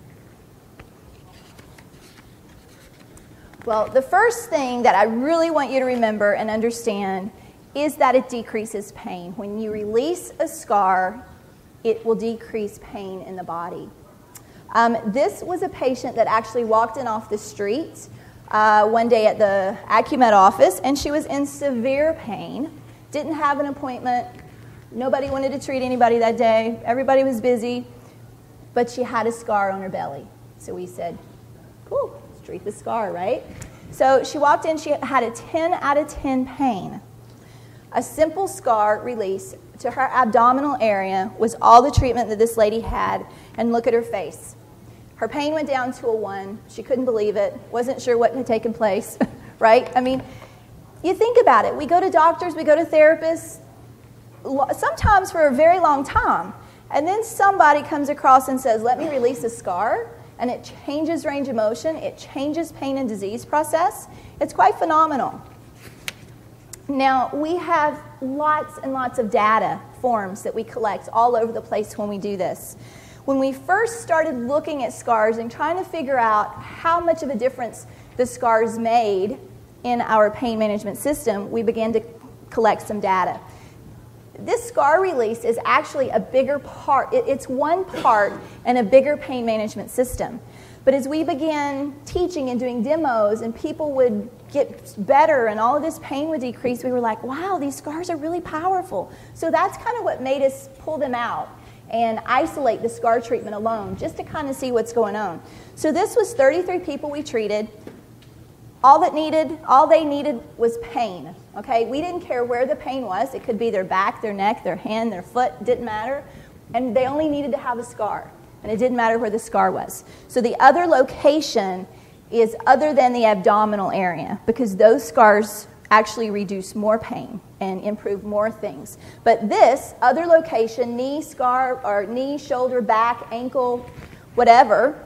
[SPEAKER 2] Well, the first thing that I really want you to remember and understand is that it decreases pain. When you release a scar, it will decrease pain in the body. Um, this was a patient that actually walked in off the street uh, one day at the Acumed office, and she was in severe pain, didn't have an appointment, nobody wanted to treat anybody that day, everybody was busy, but she had a scar on her belly. So we said, cool, let's treat the scar, right? So she walked in, she had a ten out of ten pain. A simple scar release to her abdominal area was all the treatment that this lady had, and look at her face. Her pain went down to a one. She couldn't believe it, wasn't sure what had taken place, right? I mean, you think about it. We go to doctors, we go to therapists, sometimes for a very long time, and then somebody comes across and says, let me release a scar, and it changes range of motion, it changes pain and disease process. It's quite phenomenal. Now, we have lots and lots of data forms that we collect all over the place when we do this. When we first started looking at scars and trying to figure out how much of a difference the scars made in our pain management system, we began to collect some data. this scar release is actually a bigger part. It, it's one part in a bigger pain management system. But as we began teaching and doing demos and people would get better and all of this pain would decrease, we were like, wow, these scars are really powerful. So that's kind of what made us pull them out and isolate the scar treatment alone, just to kind of see what's going on. So this was thirty-three people we treated. All that needed, all they needed was pain, okay? We didn't care where the pain was. It could be their back, their neck, their hand, their foot, didn't matter. And they only needed to have a scar, and it didn't matter where the scar was. So the other location is other than the abdominal area, because those scars actually reduce more pain and improve more things. But this other location, knee, scar, or knee, shoulder, back, ankle, whatever,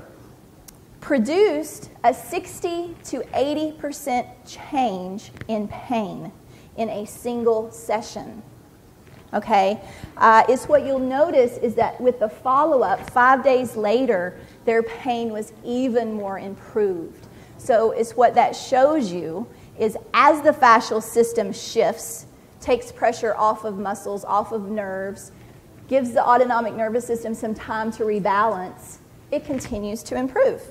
[SPEAKER 2] produced a sixty to eighty percent change in pain in a single session. Okay? Uh, it's what you'll notice is that with the follow-up, five days later, their pain was even more improved. So it's what that shows you is as the fascial system shifts, takes pressure off of muscles, off of nerves, gives the autonomic nervous system some time to rebalance, it continues to improve.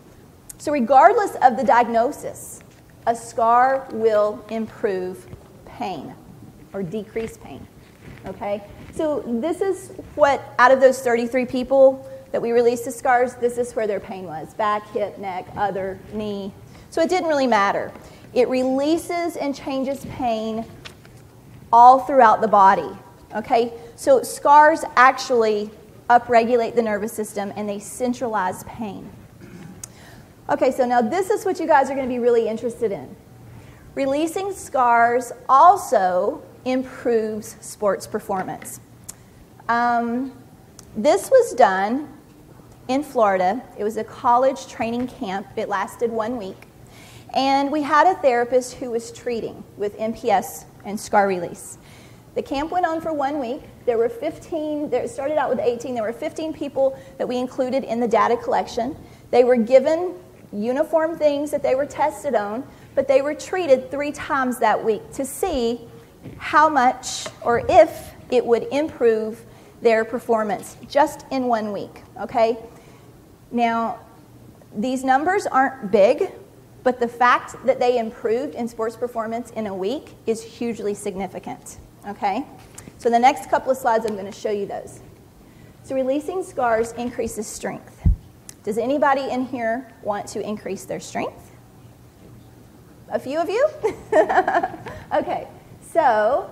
[SPEAKER 2] So regardless of the diagnosis, a scar will improve pain or decrease pain, okay? So this is what, out of those thirty-three people that we released the scars, this is where their pain was, back, hip, neck, other, knee. So it didn't really matter. It releases and changes pain all throughout the body, okay? So scars actually upregulate the nervous system and they centralize pain. Okay, so now this is what you guys are going to be really interested in. Releasing scars also improves sports performance. Um, this was done in Florida. It was a college training camp. It lasted one week. And we had a therapist who was treating with M P S and scar release. The camp went on for one week. There were fifteen, there, it started out with eighteen. There were fifteen people that we included in the data collection. They were given uniform things that they were tested on, but they were treated three times that week to see how much or if it would improve their performance just in one week, okay? Now, these numbers aren't big, but the fact that they improved in sports performance in a week is hugely significant, okay? So the next couple of slides, I'm going to show you those. So releasing scars increases strength. Does anybody in here want to increase their strength? A few of you? Okay, so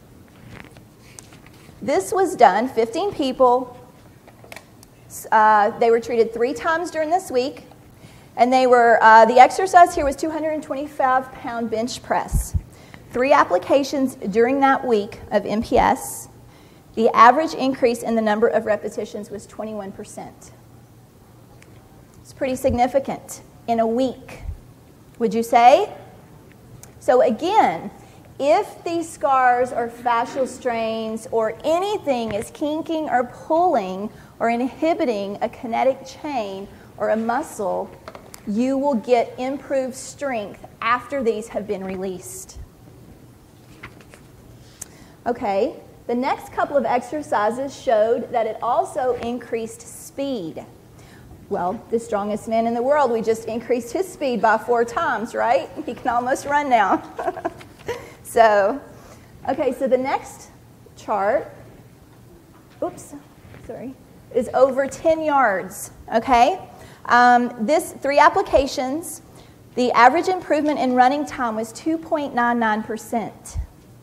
[SPEAKER 2] this was done, fifteen people. Uh, they were treated three times during this week. And they were, uh, the exercise here was two hundred twenty-five pound bench press. Three applications during that week of M P S. The average increase in the number of repetitions was twenty-one percent. It's pretty significant in a week, would you say? So again, if these scars or fascial strains or anything is kinking or pulling or inhibiting a kinetic chain or a muscle, you will get improved strength after these have been released. Okay, the next couple of exercises showed that it also increased speed. Well, the strongest man in the world, we just increased his speed by four times, right? He can almost run now. So, okay, so the next chart, oops, sorry, is over ten yards, okay? Um, this, three applications, the average improvement in running time was two point nine nine percent.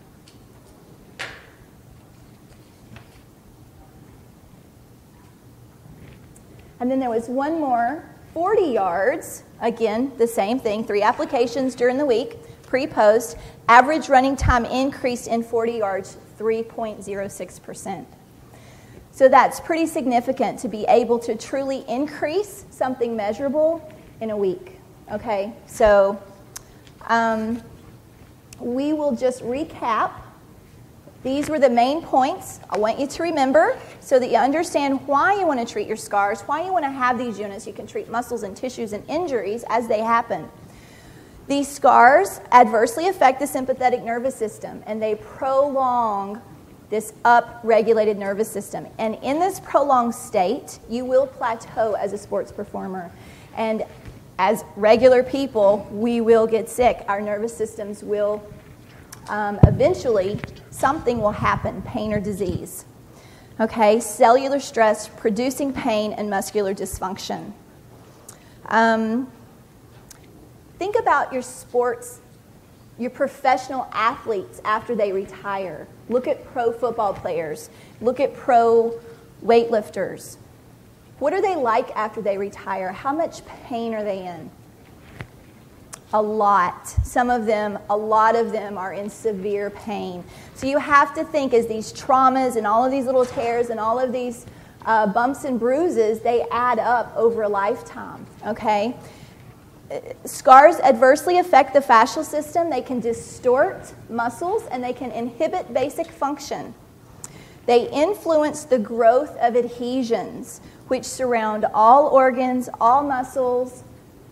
[SPEAKER 2] And then there was one more, forty yards, again, the same thing, three applications during the week, pre-post, average running time increased in forty yards, three point zero six percent. So that's pretty significant to be able to truly increase something measurable in a week, okay? So um, we will just recap. These were the main points I want you to remember so that you understand why you want to treat your scars, why you want to have these units. You can treat muscles and tissues and injuries as they happen. These scars adversely affect the sympathetic nervous system, and they prolong this up-regulated nervous system. And in this prolonged state, you will plateau as a sports performer. And as regular people, we will get sick. Our nervous systems will, um, eventually, something will happen, pain or disease. Okay, cellular stress producing pain and muscular dysfunction. Um, think about your sports, your professional athletes after they retire. Look at pro football players. Look at pro weightlifters. What are they like after they retire? How much pain are they in? A lot. Some of them, a lot of them are in severe pain. So you have to think, as these traumas and all of these little tears and all of these uh, bumps and bruises, they add up over a lifetime, okay? Scars adversely affect the fascial system. They can distort muscles and they can inhibit basic function. They influence the growth of adhesions, which surround all organs, all muscles,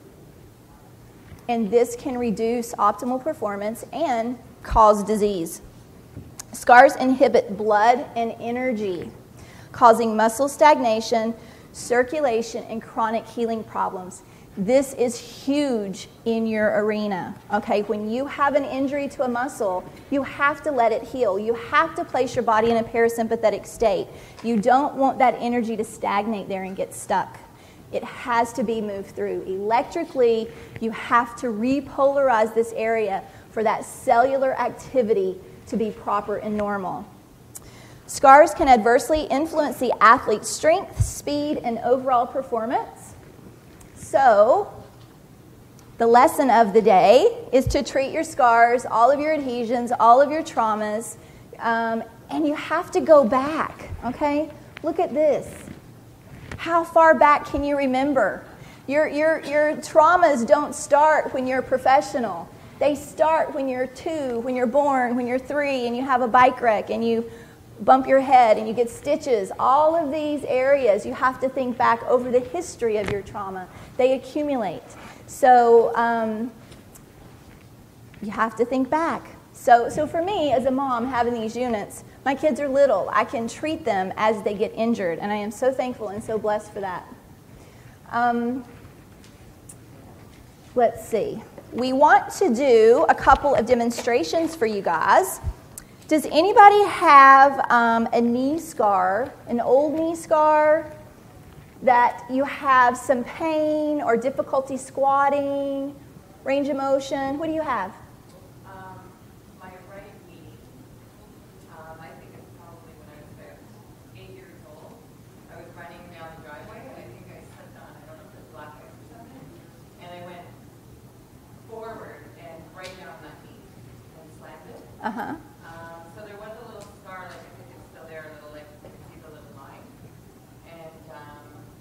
[SPEAKER 2] and this can reduce optimal performance and cause disease. Scars inhibit blood and energy, causing muscle stagnation, circulation, and chronic healing problems. This is huge in your arena, okay? When you have an injury to a muscle, you have to let it heal. You have to place your body in a parasympathetic state. You don't want that energy to stagnate there and get stuck. It has to be moved through. Electrically, you have to repolarize this area for that cellular activity to be proper and normal. Scars can adversely influence the athlete's strength, speed, and overall performance. So, the lesson of the day is to treat your scars, all of your adhesions, all of your traumas, um, and you have to go back, okay? Look at this. How far back can you remember? Your, your, your traumas don't start when you're a professional. They start when you're two, when you're born, when you're three, and you have a bike wreck, and you bump your head, and you get stitches. All of these areas, you have to think back over the history of your trauma. They accumulate. So um, you have to think back. So, so for me, as a mom, having these units, my kids are little. I can treat them as they get injured, and I am so thankful and so blessed for that. Um, let's see. We want to do a couple of demonstrations for you guys. Does anybody have um, a knee scar, an old knee scar, that you have some pain or difficulty squatting, range of motion? What do you have?
[SPEAKER 4] Um, my right knee. Um, I think it's probably when I was about eight years old. I was running down the driveway. I think I slipped on, I don't know if it was black ice or something. And I went forward and right down that knee and slammed it.
[SPEAKER 2] Uh-huh.
[SPEAKER 4] Um, so there was a little scar, like I think it's still there, a little, like, you can see the little line. And, um,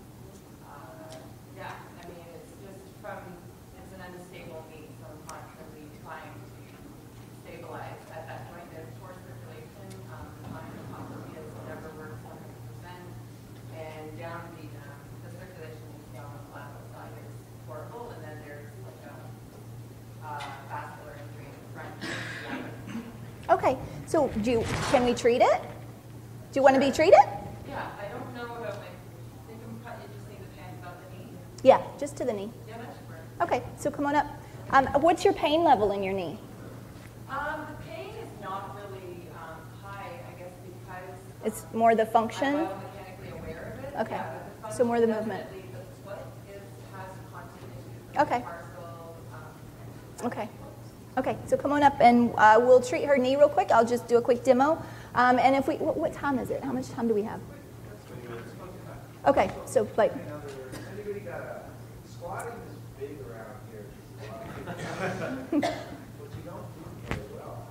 [SPEAKER 4] uh, yeah, I mean, it's just from, it's an unstable knee, so I'm constantly trying to stabilize at that point. There's poor circulation, um, the line of has never works one hundred percent. And down the, um, the circulation is down the lateral side is horrible, and then there's like a, uh, vascular injury in the front.
[SPEAKER 2] Okay, so do you, can we treat it? Do you want to be treated?
[SPEAKER 4] Yeah, I don't know about my, I think I'm probably just need to pants about the knee.
[SPEAKER 2] Yeah, just to the knee.
[SPEAKER 4] Yeah, that should work.
[SPEAKER 2] Okay, so come on up. Um, what's your pain level in your knee?
[SPEAKER 4] Um, the pain is not really um, high, I guess, because
[SPEAKER 2] It's more the
[SPEAKER 4] I'm
[SPEAKER 2] function?
[SPEAKER 4] biomechanically aware of it.
[SPEAKER 2] Okay,
[SPEAKER 4] Yeah, but the
[SPEAKER 2] so more the
[SPEAKER 4] function,
[SPEAKER 2] movement.
[SPEAKER 4] definitely the foot is, has constant issues.
[SPEAKER 2] Okay.
[SPEAKER 4] Tarsal, um,
[SPEAKER 2] Okay. Okay, so come on up and uh, we'll treat her knee real quick. I'll just do a quick demo. Um, and if we, what, what time is it? How much time do we have? Okay, so like.
[SPEAKER 5] Anybody got a squatting is big around here, but you don't do very well.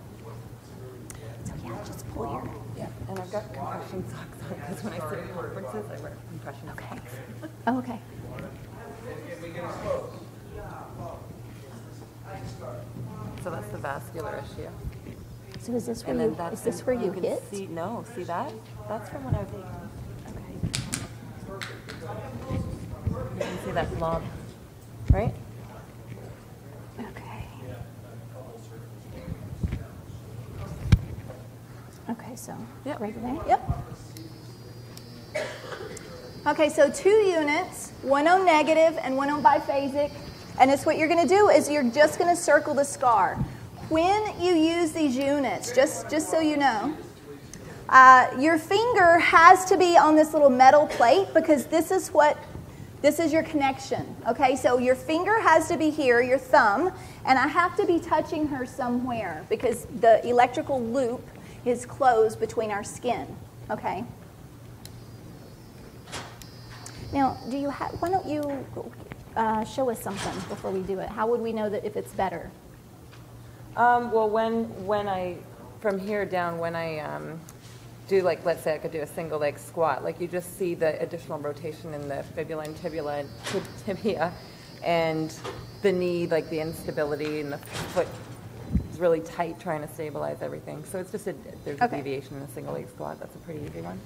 [SPEAKER 2] So yeah, just pull your.
[SPEAKER 6] Yeah, and I've got compression socks on because when I sit at conferences, I wear compression
[SPEAKER 2] Okay.
[SPEAKER 6] socks.
[SPEAKER 2] Oh, okay.
[SPEAKER 5] If we get exposed.
[SPEAKER 6] So that's the vascular issue.
[SPEAKER 2] So is this where
[SPEAKER 6] And then
[SPEAKER 2] you,
[SPEAKER 6] that's
[SPEAKER 2] is this where you
[SPEAKER 6] can
[SPEAKER 2] hit?
[SPEAKER 6] See, no, see that? That's from when I was eight. You can see that blob, right?
[SPEAKER 2] Okay. Okay, So,
[SPEAKER 6] Yep.
[SPEAKER 2] right there. Yep. Okay, so two units, one O negative and one O biphasic. And it's what you're going to do is you're just going to circle the scar. When you use these units, just, just so you know, uh, your finger has to be on this little metal plate because this is what, this is your connection. Okay, so your finger has to be here, your thumb, and I have to be touching her somewhere because the electrical loop is closed between our skin. Okay. Now, do you have? Why don't you uh, show us something before we do it? How would we know that if it's better?
[SPEAKER 6] Um, well, when when I from here down, when I um, do like, let's say I could do a single leg squat, like you just see the additional rotation in the fibula and tibula and tibia, and the knee, like the instability, and the foot is really tight trying to stabilize everything. So it's just a there's a
[SPEAKER 2] Okay.
[SPEAKER 6] deviation in a single leg squat. That's a pretty easy one.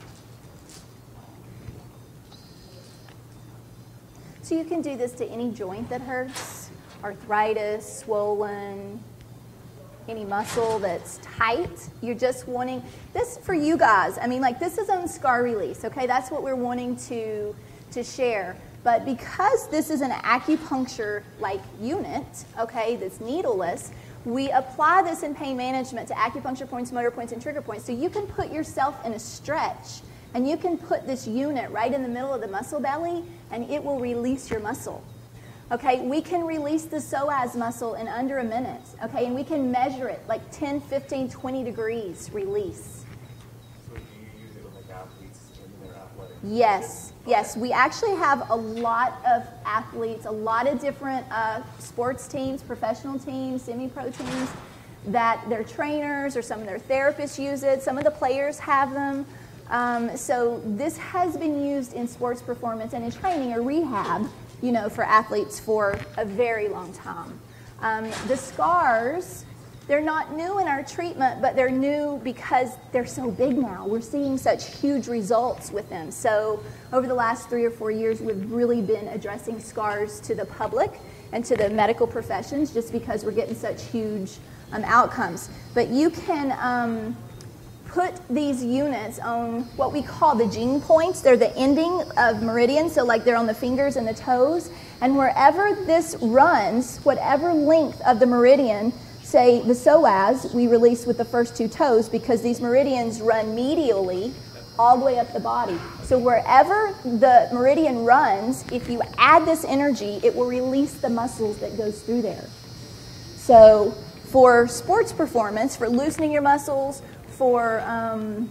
[SPEAKER 2] So you can do this to any joint that hurts, arthritis, swollen, any muscle that's tight. You're just wanting, this for you guys, I mean like this is on scar release, okay? That's what we're wanting to, to share. But because this is an acupuncture-like unit, okay, that's needleless, we apply this in pain management to acupuncture points, motor points, and trigger points. So you can put yourself in a stretch and you can put this unit right in the middle of the muscle belly and it will release your muscle. Okay, we can release the psoas muscle in under a minute, okay, and we can measure it like ten, fifteen, twenty degrees release.
[SPEAKER 5] So do you use it with like athletes in their athletic?
[SPEAKER 2] Yes, yes, we actually have a lot of athletes, a lot of different uh, sports teams, professional teams, semi-pro teams, that their trainers or some of their therapists use it. Some of the players have them. Um, so this has been used in sports performance and in training or rehab, you know, for athletes for a very long time. Um, the scars, they're not new in our treatment, but they're new because they're so big now. We're seeing such huge results with them. So over the last three or four years, we've really been addressing scars to the public and to the medical professions just because we're getting such huge um, outcomes. But you can um, put these units on what we call the gene points. They're the ending of meridians, so like they're on the fingers and the toes. And wherever this runs, whatever length of the meridian, say the psoas, we release with the first two toes because these meridians run medially all the way up the body. So wherever the meridian runs, if you add this energy, it will release the muscles that goes through there. So for sports performance, for loosening your muscles, for, um,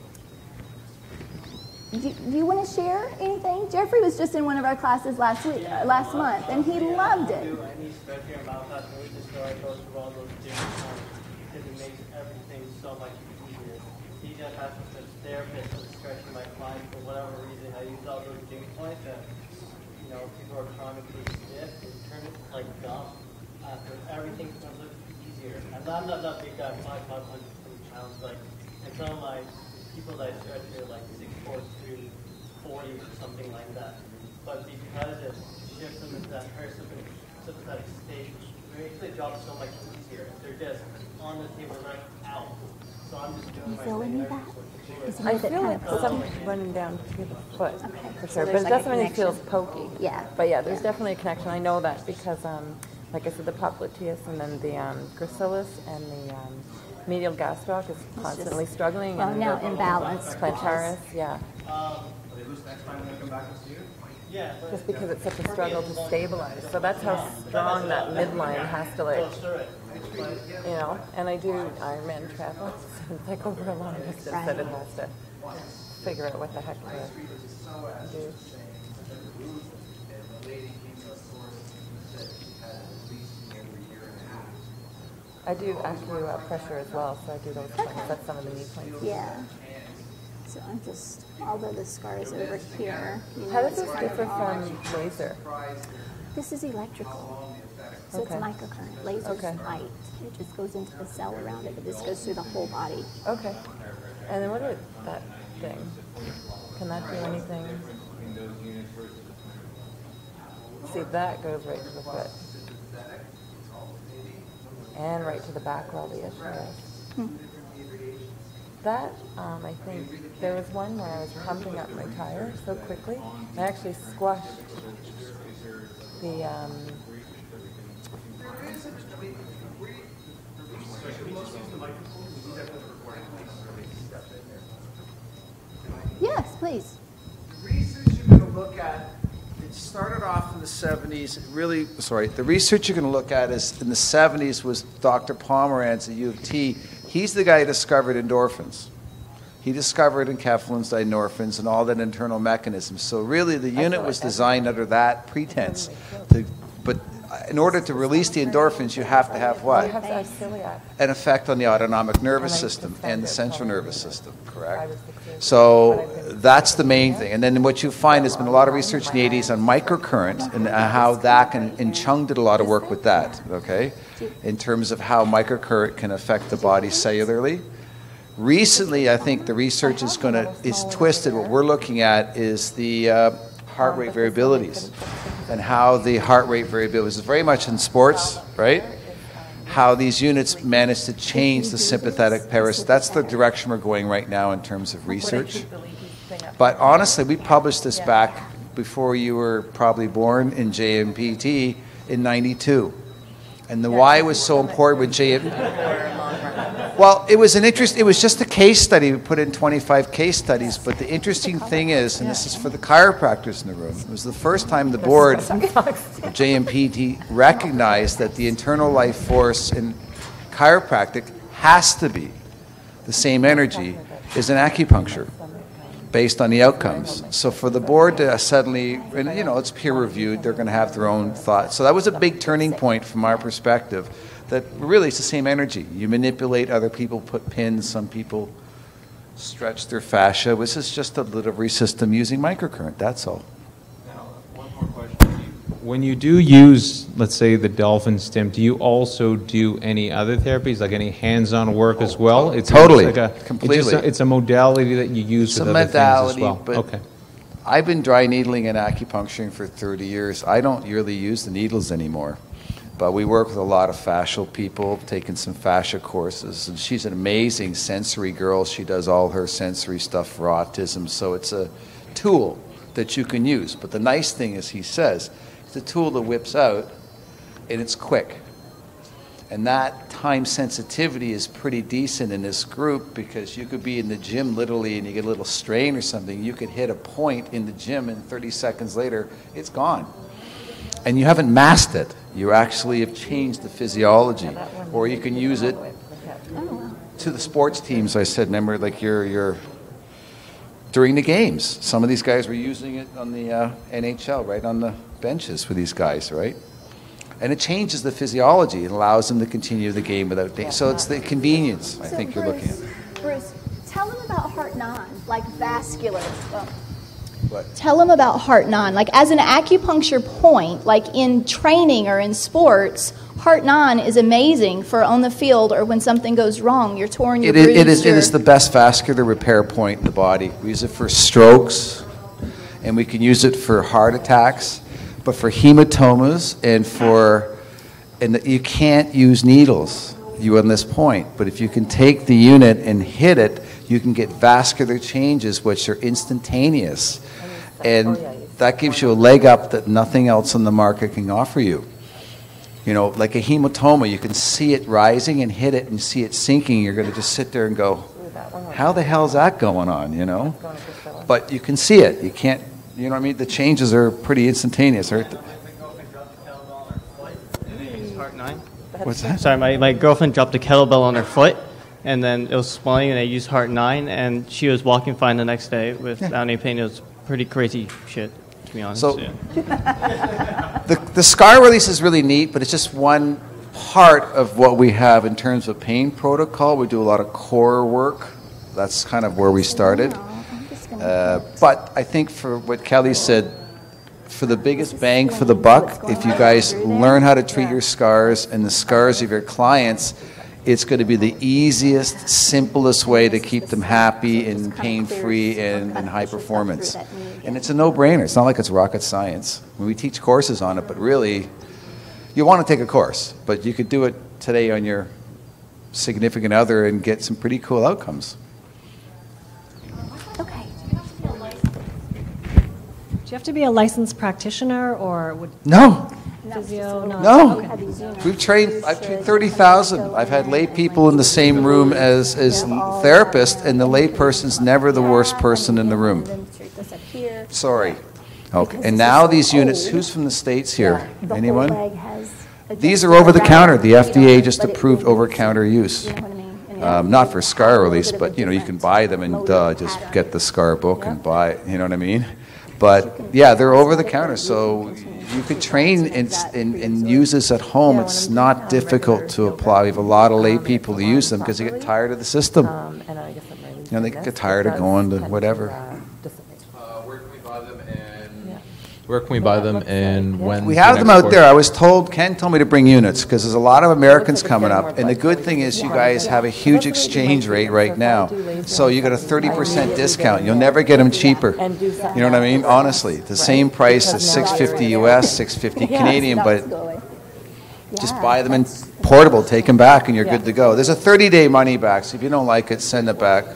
[SPEAKER 2] do, do you want to share anything? Jeffrey was just in one of our classes last week,
[SPEAKER 7] Yeah,
[SPEAKER 2] uh, last month, and he loved it.
[SPEAKER 7] Do any stretching about that movie, just so I go through all those different times, because it makes everything so much easier. He just has to therapist was stretching my spine for whatever reason. I use all those gym points that, you know, people are chronically stiff and turn it like gum. After everything's gonna look easier. And I'm not that big guy, five, five hundred pounds, like, and some of my people that I stretch are like six, four, three, forty or something like that. But because it shifts them into that parasympathetic sympathetic state, it makes the job so much easier. They're just on the table right out. So I'm just doing
[SPEAKER 2] You
[SPEAKER 7] my
[SPEAKER 2] feel
[SPEAKER 7] thing
[SPEAKER 2] any
[SPEAKER 7] there.
[SPEAKER 2] of that? Is it
[SPEAKER 6] I
[SPEAKER 2] a bit
[SPEAKER 6] feel
[SPEAKER 2] kind
[SPEAKER 6] like
[SPEAKER 2] of
[SPEAKER 6] some
[SPEAKER 2] pokey?
[SPEAKER 6] running down to the foot,
[SPEAKER 2] Okay,
[SPEAKER 6] for
[SPEAKER 2] so
[SPEAKER 6] sure.
[SPEAKER 2] there's
[SPEAKER 6] But it
[SPEAKER 2] like a
[SPEAKER 6] definitely feels
[SPEAKER 2] connection.
[SPEAKER 6] pokey.
[SPEAKER 2] Yeah.
[SPEAKER 6] But yeah, there's
[SPEAKER 2] Yeah.
[SPEAKER 6] definitely a connection. I know that because, um, like I said, the popliteus and then the um, gracilis and the um, medial gastroc is constantly
[SPEAKER 2] just-
[SPEAKER 6] struggling.
[SPEAKER 2] Well,
[SPEAKER 6] and
[SPEAKER 2] now
[SPEAKER 6] the
[SPEAKER 2] imbalanced.
[SPEAKER 6] plantaris, yeah.
[SPEAKER 7] Um,
[SPEAKER 5] Are they loose next time when they come back and see you?
[SPEAKER 7] yeah. but-
[SPEAKER 6] Just because it's such a struggle to stabilize. So that's how strong that midline has to, like,
[SPEAKER 7] Goes through it.
[SPEAKER 6] you know. And I do Ironman triathlons. It's like over a long distance that it has to figure out what the heck to do.
[SPEAKER 5] And the lady came to a source and said she had at least every year and a half.
[SPEAKER 6] I do acu uh, pressure as well, so I do those points. That's some of the knee points.
[SPEAKER 2] Yeah. So I'm just, although the scar is over here, you
[SPEAKER 6] How
[SPEAKER 2] know,
[SPEAKER 6] does
[SPEAKER 2] it's
[SPEAKER 6] this
[SPEAKER 2] kind of
[SPEAKER 6] differ
[SPEAKER 2] all-
[SPEAKER 6] from laser?
[SPEAKER 2] This is electrical. So
[SPEAKER 6] Okay.
[SPEAKER 2] it's microcurrent. Laser's
[SPEAKER 6] Okay.
[SPEAKER 2] light. It just goes into the cell around it, but this goes through the whole body.
[SPEAKER 6] Okay. And then what about that thing? Can that do anything? See, that goes right to the foot. And right to the back wall, the ischias. that. Um, I think there was one where I was pumping up my tire so quickly, I actually squashed the. Um,
[SPEAKER 2] Yes, please.
[SPEAKER 5] The research you're going to look at, it started off in the seventies. It really, sorry, the research you're going to look at is in the seventies was Doctor Pomerantz at U of T. He's the guy who discovered endorphins. He discovered enkephalins, dynorphins, and all that internal mechanism. So really, the unit was designed under that pretense. To, but in order to release the endorphins, you have to have what?
[SPEAKER 6] You have to have celiac.
[SPEAKER 5] An effect on the autonomic nervous system and the central nervous system, correct? So that's the main thing. And then what you find, there's been a lot of research in the eighties on microcurrent and how that can, and Chung did a lot of work with that, okay? In terms of how microcurrent can affect the body cellularly. Recently, I think the research is going to, is twisted. What we're looking at is the uh, heart rate variabilities and how the heart rate variability is very much in sports, right? How these units manage to change the sympathetic parasympathetic. That's the direction we're going right now in terms of research. But honestly, we published this back before you were probably born in J M P T in ninety-two. And the why was so important with J M P T. Well, it was an interest. It was just a case study. We put in twenty-five case studies. But the interesting thing is, and this is for the chiropractors in the room, it was the first time the board of J M P T recognized that the internal life force in chiropractic has to be the same energy as in acupuncture, based on the outcomes. So for the board to suddenly, and you know, it's peer reviewed. They're going to have their own thoughts. So that was a big turning point from our perspective. That really it's the same energy. You manipulate other people, put pins, some people stretch their fascia. This is just a delivery system using microcurrent, that's all.
[SPEAKER 8] Now, one more question. When you do use, let's say, the dolphin stim, do you also do any other therapies, like any hands-on work as well? It's
[SPEAKER 5] Totally,
[SPEAKER 8] like a,
[SPEAKER 5] completely.
[SPEAKER 8] It's, just a, it's a modality that you use
[SPEAKER 5] It's
[SPEAKER 8] with
[SPEAKER 5] a
[SPEAKER 8] other
[SPEAKER 5] modality,
[SPEAKER 8] things as well.
[SPEAKER 5] but
[SPEAKER 8] okay.
[SPEAKER 5] I've been dry needling and acupuncturing for thirty years. I don't really use the needles anymore. But we work with a lot of fascial people, taking some fascia courses. And she's an amazing sensory girl. She does all her sensory stuff for autism. So it's a tool that you can use. But the nice thing is, he says, it's a tool that whips out, and it's quick. And that time sensitivity is pretty decent in this group, because you could be in the gym literally and you get a little strain or something. You could hit a point in the gym and thirty seconds later, it's gone. And you haven't masked it. You actually have changed the physiology. Or you can use it to the sports teams. I said, remember, like you're, you're during the games. Some of these guys were using it on the uh, N H L, right on the benches for these guys, right? And it changes the physiology. It allows them to continue the game without danger. So it's the convenience, I
[SPEAKER 2] So
[SPEAKER 5] think,
[SPEAKER 2] Bruce,
[SPEAKER 5] you're looking at.
[SPEAKER 2] Bruce, tell them about Heart nine, like vascular. Well,
[SPEAKER 5] What?
[SPEAKER 2] tell them about Heart nine. Like as an acupuncture point, like in training or in sports, Heart nine is amazing for on the field or when something goes wrong. You're torn, you're
[SPEAKER 5] It is,
[SPEAKER 2] bruised.
[SPEAKER 5] it, is, it
[SPEAKER 2] or-
[SPEAKER 5] is the best vascular repair point in the body. We use it for strokes, and we can use it for heart attacks, but for hematomas and for, and you can't use needles, you on this point, but if you can take the unit and hit it, you can get vascular changes which are instantaneous. And that gives you a leg up that nothing else on the market can offer you. You know, like a hematoma, you can see it rising and hit it and see it sinking. You're going to just sit there and go, how the hell is that going on, you know? But you can see it. You can't, you know what I mean? The changes are pretty instantaneous. Right?
[SPEAKER 7] Heart nine.
[SPEAKER 5] What's that?
[SPEAKER 7] Sorry, my, my girlfriend dropped a kettlebell on her foot, and then it was swelling, and I used Heart nine, and she was walking fine the next day without any pain. It was pretty crazy shit, to be honest.
[SPEAKER 5] So-
[SPEAKER 7] yeah.
[SPEAKER 5] The, the scar release is really neat, but it's just one part of what we have in terms of pain protocol. We do a lot of core work. That's kind of where we started.
[SPEAKER 2] I'm just gonna-
[SPEAKER 5] Uh, but I think for what Kelly said, for the biggest bang for the buck, if you guys learn how to treat your scars and the scars of your clients, it's going to be the easiest, simplest way to keep them happy and pain-free and, and high performance. And it's a no-brainer. It's not like it's rocket science. We teach courses on it, but really, you want to take a course, but you could do it today on your significant other and get some pretty cool outcomes.
[SPEAKER 9] Do you have to be a licensed practitioner, or would
[SPEAKER 5] No.
[SPEAKER 9] physio? No.
[SPEAKER 5] No. We've trained, I've trained thirty thousand. I've had lay people in the same room as, as therapists, and the lay person's never the worst person in the room. Sorry. Okay, and now these units, who's from the States here? Anyone? These are over the counter. The F D A just approved over-counter use. Um, not for scar release, but, you know, you can buy them and uh, just get the scar book and buy it, you know what I mean? But, yeah, they're over the counter, so you could train and, and, and use this at home. It's not difficult to apply. We have a lot of lay people who use them because they get tired of the system.
[SPEAKER 6] Um, and I guess I'm really
[SPEAKER 5] You know, they get tired of going to whatever.
[SPEAKER 8] Uh, where can we buy them and where can we buy them and when?
[SPEAKER 5] We have them out there. I was told, Ken told me to bring units because there's a lot of Americans coming up. And the good thing is you guys have a huge exchange rate right now. So you get a thirty percent discount. You'll never get them cheaper. You know what I mean? Honestly, the same price as six fifty U S, six fifty Canadian, but just buy them in portable, take them back, and you're good to go. There's a thirty day money back, so if you don't like it, send it back.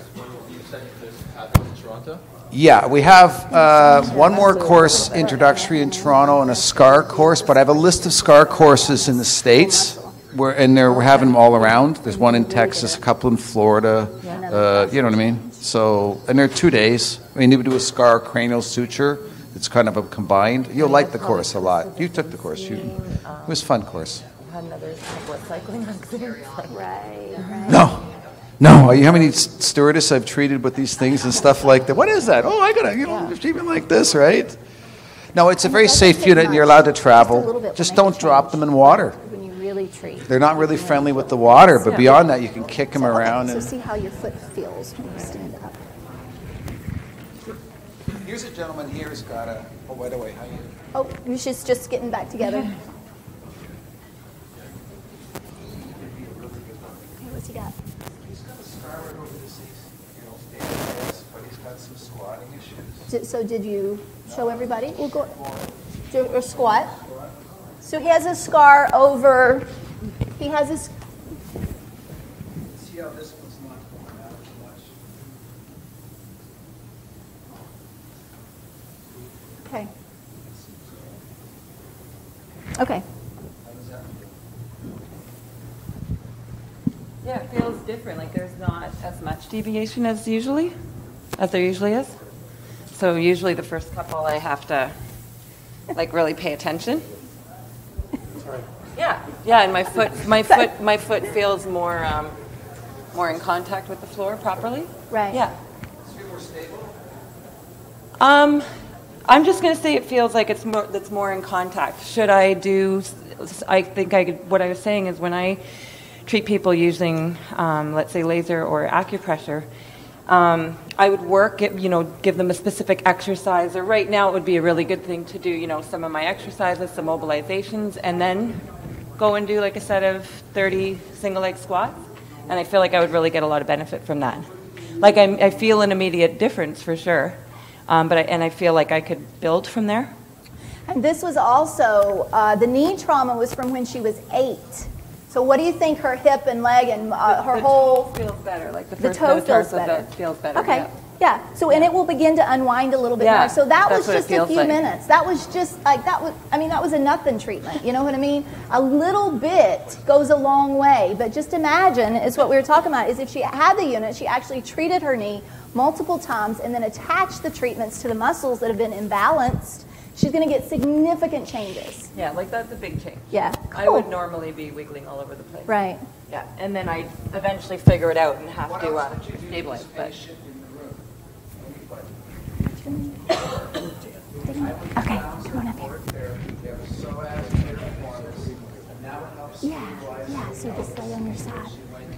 [SPEAKER 5] Yeah, we have uh, one more course, introductory in Toronto, and a SCAR course, but I have a list of SCAR courses in the States, where, and they're, we're having them all around. There's one in Texas, a couple in Florida, uh, you know what I mean? So, and they're two days. I mean, you do a SCAR cranial suture. It's kind of a combined. You'll like the course a lot. You took the course. You, it was a fun course.
[SPEAKER 6] Had another couple of cycling accidents.
[SPEAKER 2] Right, right.
[SPEAKER 5] No. No, you know how many stewardess I've treated with these things and stuff like that? What is that? Oh, I gotta, you know, treatment like this, right? No, it's a very safe unit and you're allowed to travel. Just don't drop them in water.
[SPEAKER 2] When you really treat.
[SPEAKER 5] They're not really friendly with the water, but beyond that, you can kick them around.
[SPEAKER 2] So
[SPEAKER 5] And
[SPEAKER 2] see how your foot feels when you stand up.
[SPEAKER 5] here's a gentleman here who's got a, oh, by the way, how you?
[SPEAKER 2] Oh, you should just getting back together. Okay, what's he got?
[SPEAKER 5] He's got a scar right over this, you know, standing, but he's got some squatting issues.
[SPEAKER 2] Did- So did you show everybody? We'll go, do a squat. So he has a scar over, he has his,
[SPEAKER 5] See how this one's not going out as much?
[SPEAKER 2] okay. Okay.
[SPEAKER 5] How does that feel?
[SPEAKER 6] Yeah, it feels different. Like there's not as much deviation as usually, as there usually is. So usually the first couple I have to like really pay attention. Yeah, yeah, and my foot, my foot, my foot feels more, um, more in contact with the floor properly.
[SPEAKER 2] Right.
[SPEAKER 6] Yeah. Um, I'm just going to say it feels like it's more, that's more in contact. Should I do? I think I could, what I was saying is when I treat people using, um, let's say, laser or acupressure, um, I would work it, you know, give them a specific exercise. Or right now, it would be a really good thing to do, you know, some of my exercises, some mobilizations, and then go and do like a set of thirty single leg squats. And I feel like I would really get a lot of benefit from that. Like I, I feel an immediate difference for sure, um, but I, and I feel like I could build from there.
[SPEAKER 2] And this was also, uh, the knee trauma was from when she was eight. So what do you think her hip and leg and uh, her
[SPEAKER 6] the
[SPEAKER 2] whole...
[SPEAKER 6] toe feels better, like the
[SPEAKER 2] The
[SPEAKER 6] first
[SPEAKER 2] toe feels
[SPEAKER 6] metatarsal
[SPEAKER 2] better.
[SPEAKER 6] that feels better.
[SPEAKER 2] Okay,
[SPEAKER 6] yeah.
[SPEAKER 2] yeah. So, and it will begin to unwind a little bit
[SPEAKER 6] Yeah,
[SPEAKER 2] more. So that
[SPEAKER 6] that's
[SPEAKER 2] was
[SPEAKER 6] what it
[SPEAKER 2] just a
[SPEAKER 6] feels
[SPEAKER 2] few
[SPEAKER 6] like.
[SPEAKER 2] minutes. That was just like, that was, I mean, that was a nothing treatment. You know what I mean? A little bit goes a long way. But just imagine, is what we were talking about, is if she had the unit, she actually treated her knee multiple times and then attached the treatments to the muscles that have been imbalanced, she's going to get significant changes.
[SPEAKER 6] Yeah, like that's a big change.
[SPEAKER 2] Yeah,
[SPEAKER 6] I
[SPEAKER 2] cool.
[SPEAKER 6] would normally be wiggling all over the place.
[SPEAKER 2] Right.
[SPEAKER 6] Yeah, and then I eventually figure it out and have to uh, stabilize. But
[SPEAKER 2] Okay, come on up here. Yeah, yeah, so just lay on your side.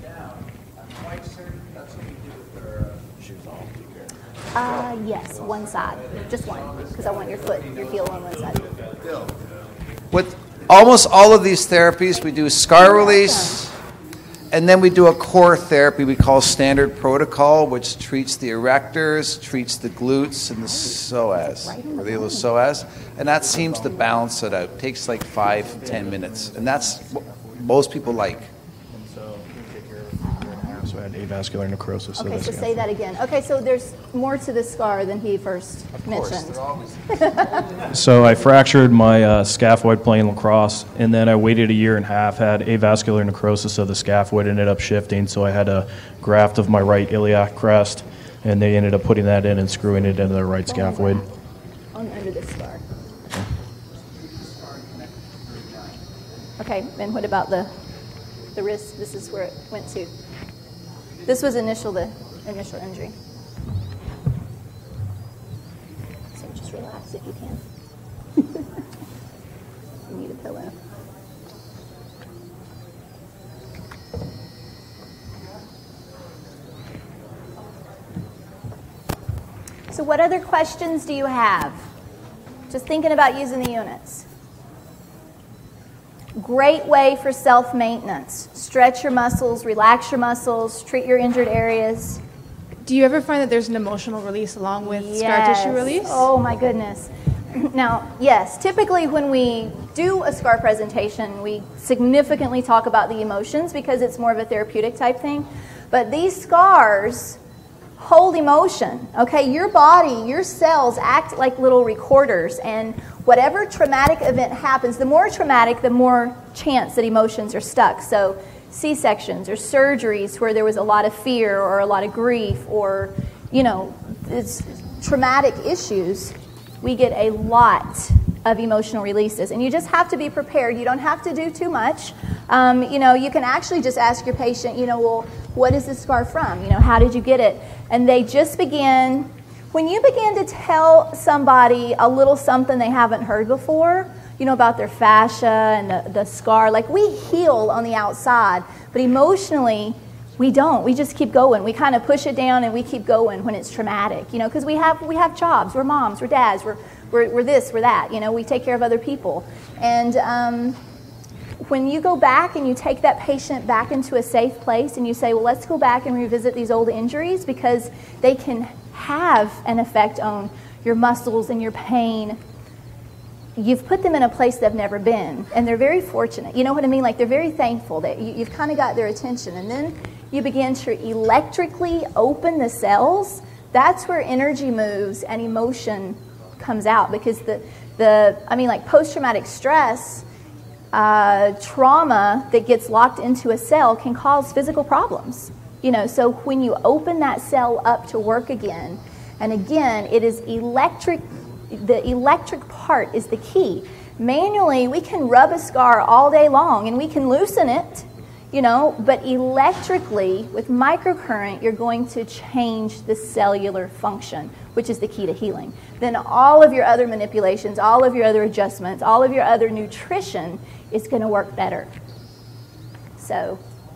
[SPEAKER 2] Uh, yes, one side, just one, because I want your foot, your heel on one side.
[SPEAKER 5] With almost all of these therapies, we do scar release, and then we do a core therapy we call standard protocol, which treats the erectors, treats the glutes, and the psoas, or the iliopsoas, and that seems to balance it out. It takes like five, ten minutes, and that's what most people like.
[SPEAKER 10] So you take your, your arm, so I had avascular necrosis of
[SPEAKER 2] Okay,
[SPEAKER 10] the
[SPEAKER 2] so
[SPEAKER 10] scaphoid.
[SPEAKER 2] say that again. Okay, so there's more to the scar than he first mentioned.
[SPEAKER 10] So I fractured my uh, scaphoid playing lacrosse, and then I waited a year and a half, had avascular necrosis of the scaphoid, ended up shifting, so I had a graft of my right iliac crest, and they ended up putting that in and screwing it into the right scaphoid.
[SPEAKER 2] On under the scar. Okay, and what about the the wrist? This is where it went to. This was initial the initial injury. So just relax if you can. You need a pillow. So what other questions do you have? Just thinking about using the units. Great way for self-maintenance. Stretch your muscles, relax your muscles, treat your injured areas.
[SPEAKER 11] Do you ever find that there's an emotional release along with
[SPEAKER 2] Yes.
[SPEAKER 11] scar tissue release?
[SPEAKER 2] Oh my goodness. Now, yes, typically when we do a scar presentation, we significantly talk about the emotions because it's more of a therapeutic type thing. But these scars hold emotion, okay? Your body, your cells act like little recorders, and whatever traumatic event happens, the more traumatic, the more chance that emotions are stuck. So C-sections or surgeries where there was a lot of fear or a lot of grief or, you know, it's traumatic issues, we get a lot of emotional releases. And you just have to be prepared. You don't have to do too much. Um, you know, you can actually just ask your patient, you know, well, what is this scar from? You know, how did you get it? And they just begin, when you begin to tell somebody a little something they haven't heard before, you know, about their fascia and the, the scar, like we heal on the outside, but emotionally, we don't. We just keep going. We kind of push it down and we keep going when it's traumatic, you know, because we have we have jobs. We're moms. We're dads. We're, we're, we're this, we're that. You know, we take care of other people. And um, when you go back and you take that patient back into a safe place and you say, well, let's go back and revisit these old injuries because they can have an effect on your muscles and your pain. You've put them in a place they've never been, and they're very fortunate. You know what I mean? Like they're very thankful that you, you've kind of got their attention. And then you begin to electrically open the cells. That's where energy moves and emotion comes out because the, the I mean, like post-traumatic stress, uh, trauma that gets locked into a cell can cause physical problems. You know, so when you open that cell up to work again, and again, it is electric. The electric part is the key. Manually, we can rub a scar all day long and we can loosen it, you know, but electrically, with microcurrent, you're going to change the cellular function, which is the key to healing. Then all of your other manipulations, all of your other adjustments, all of your other nutrition is going to work better. So.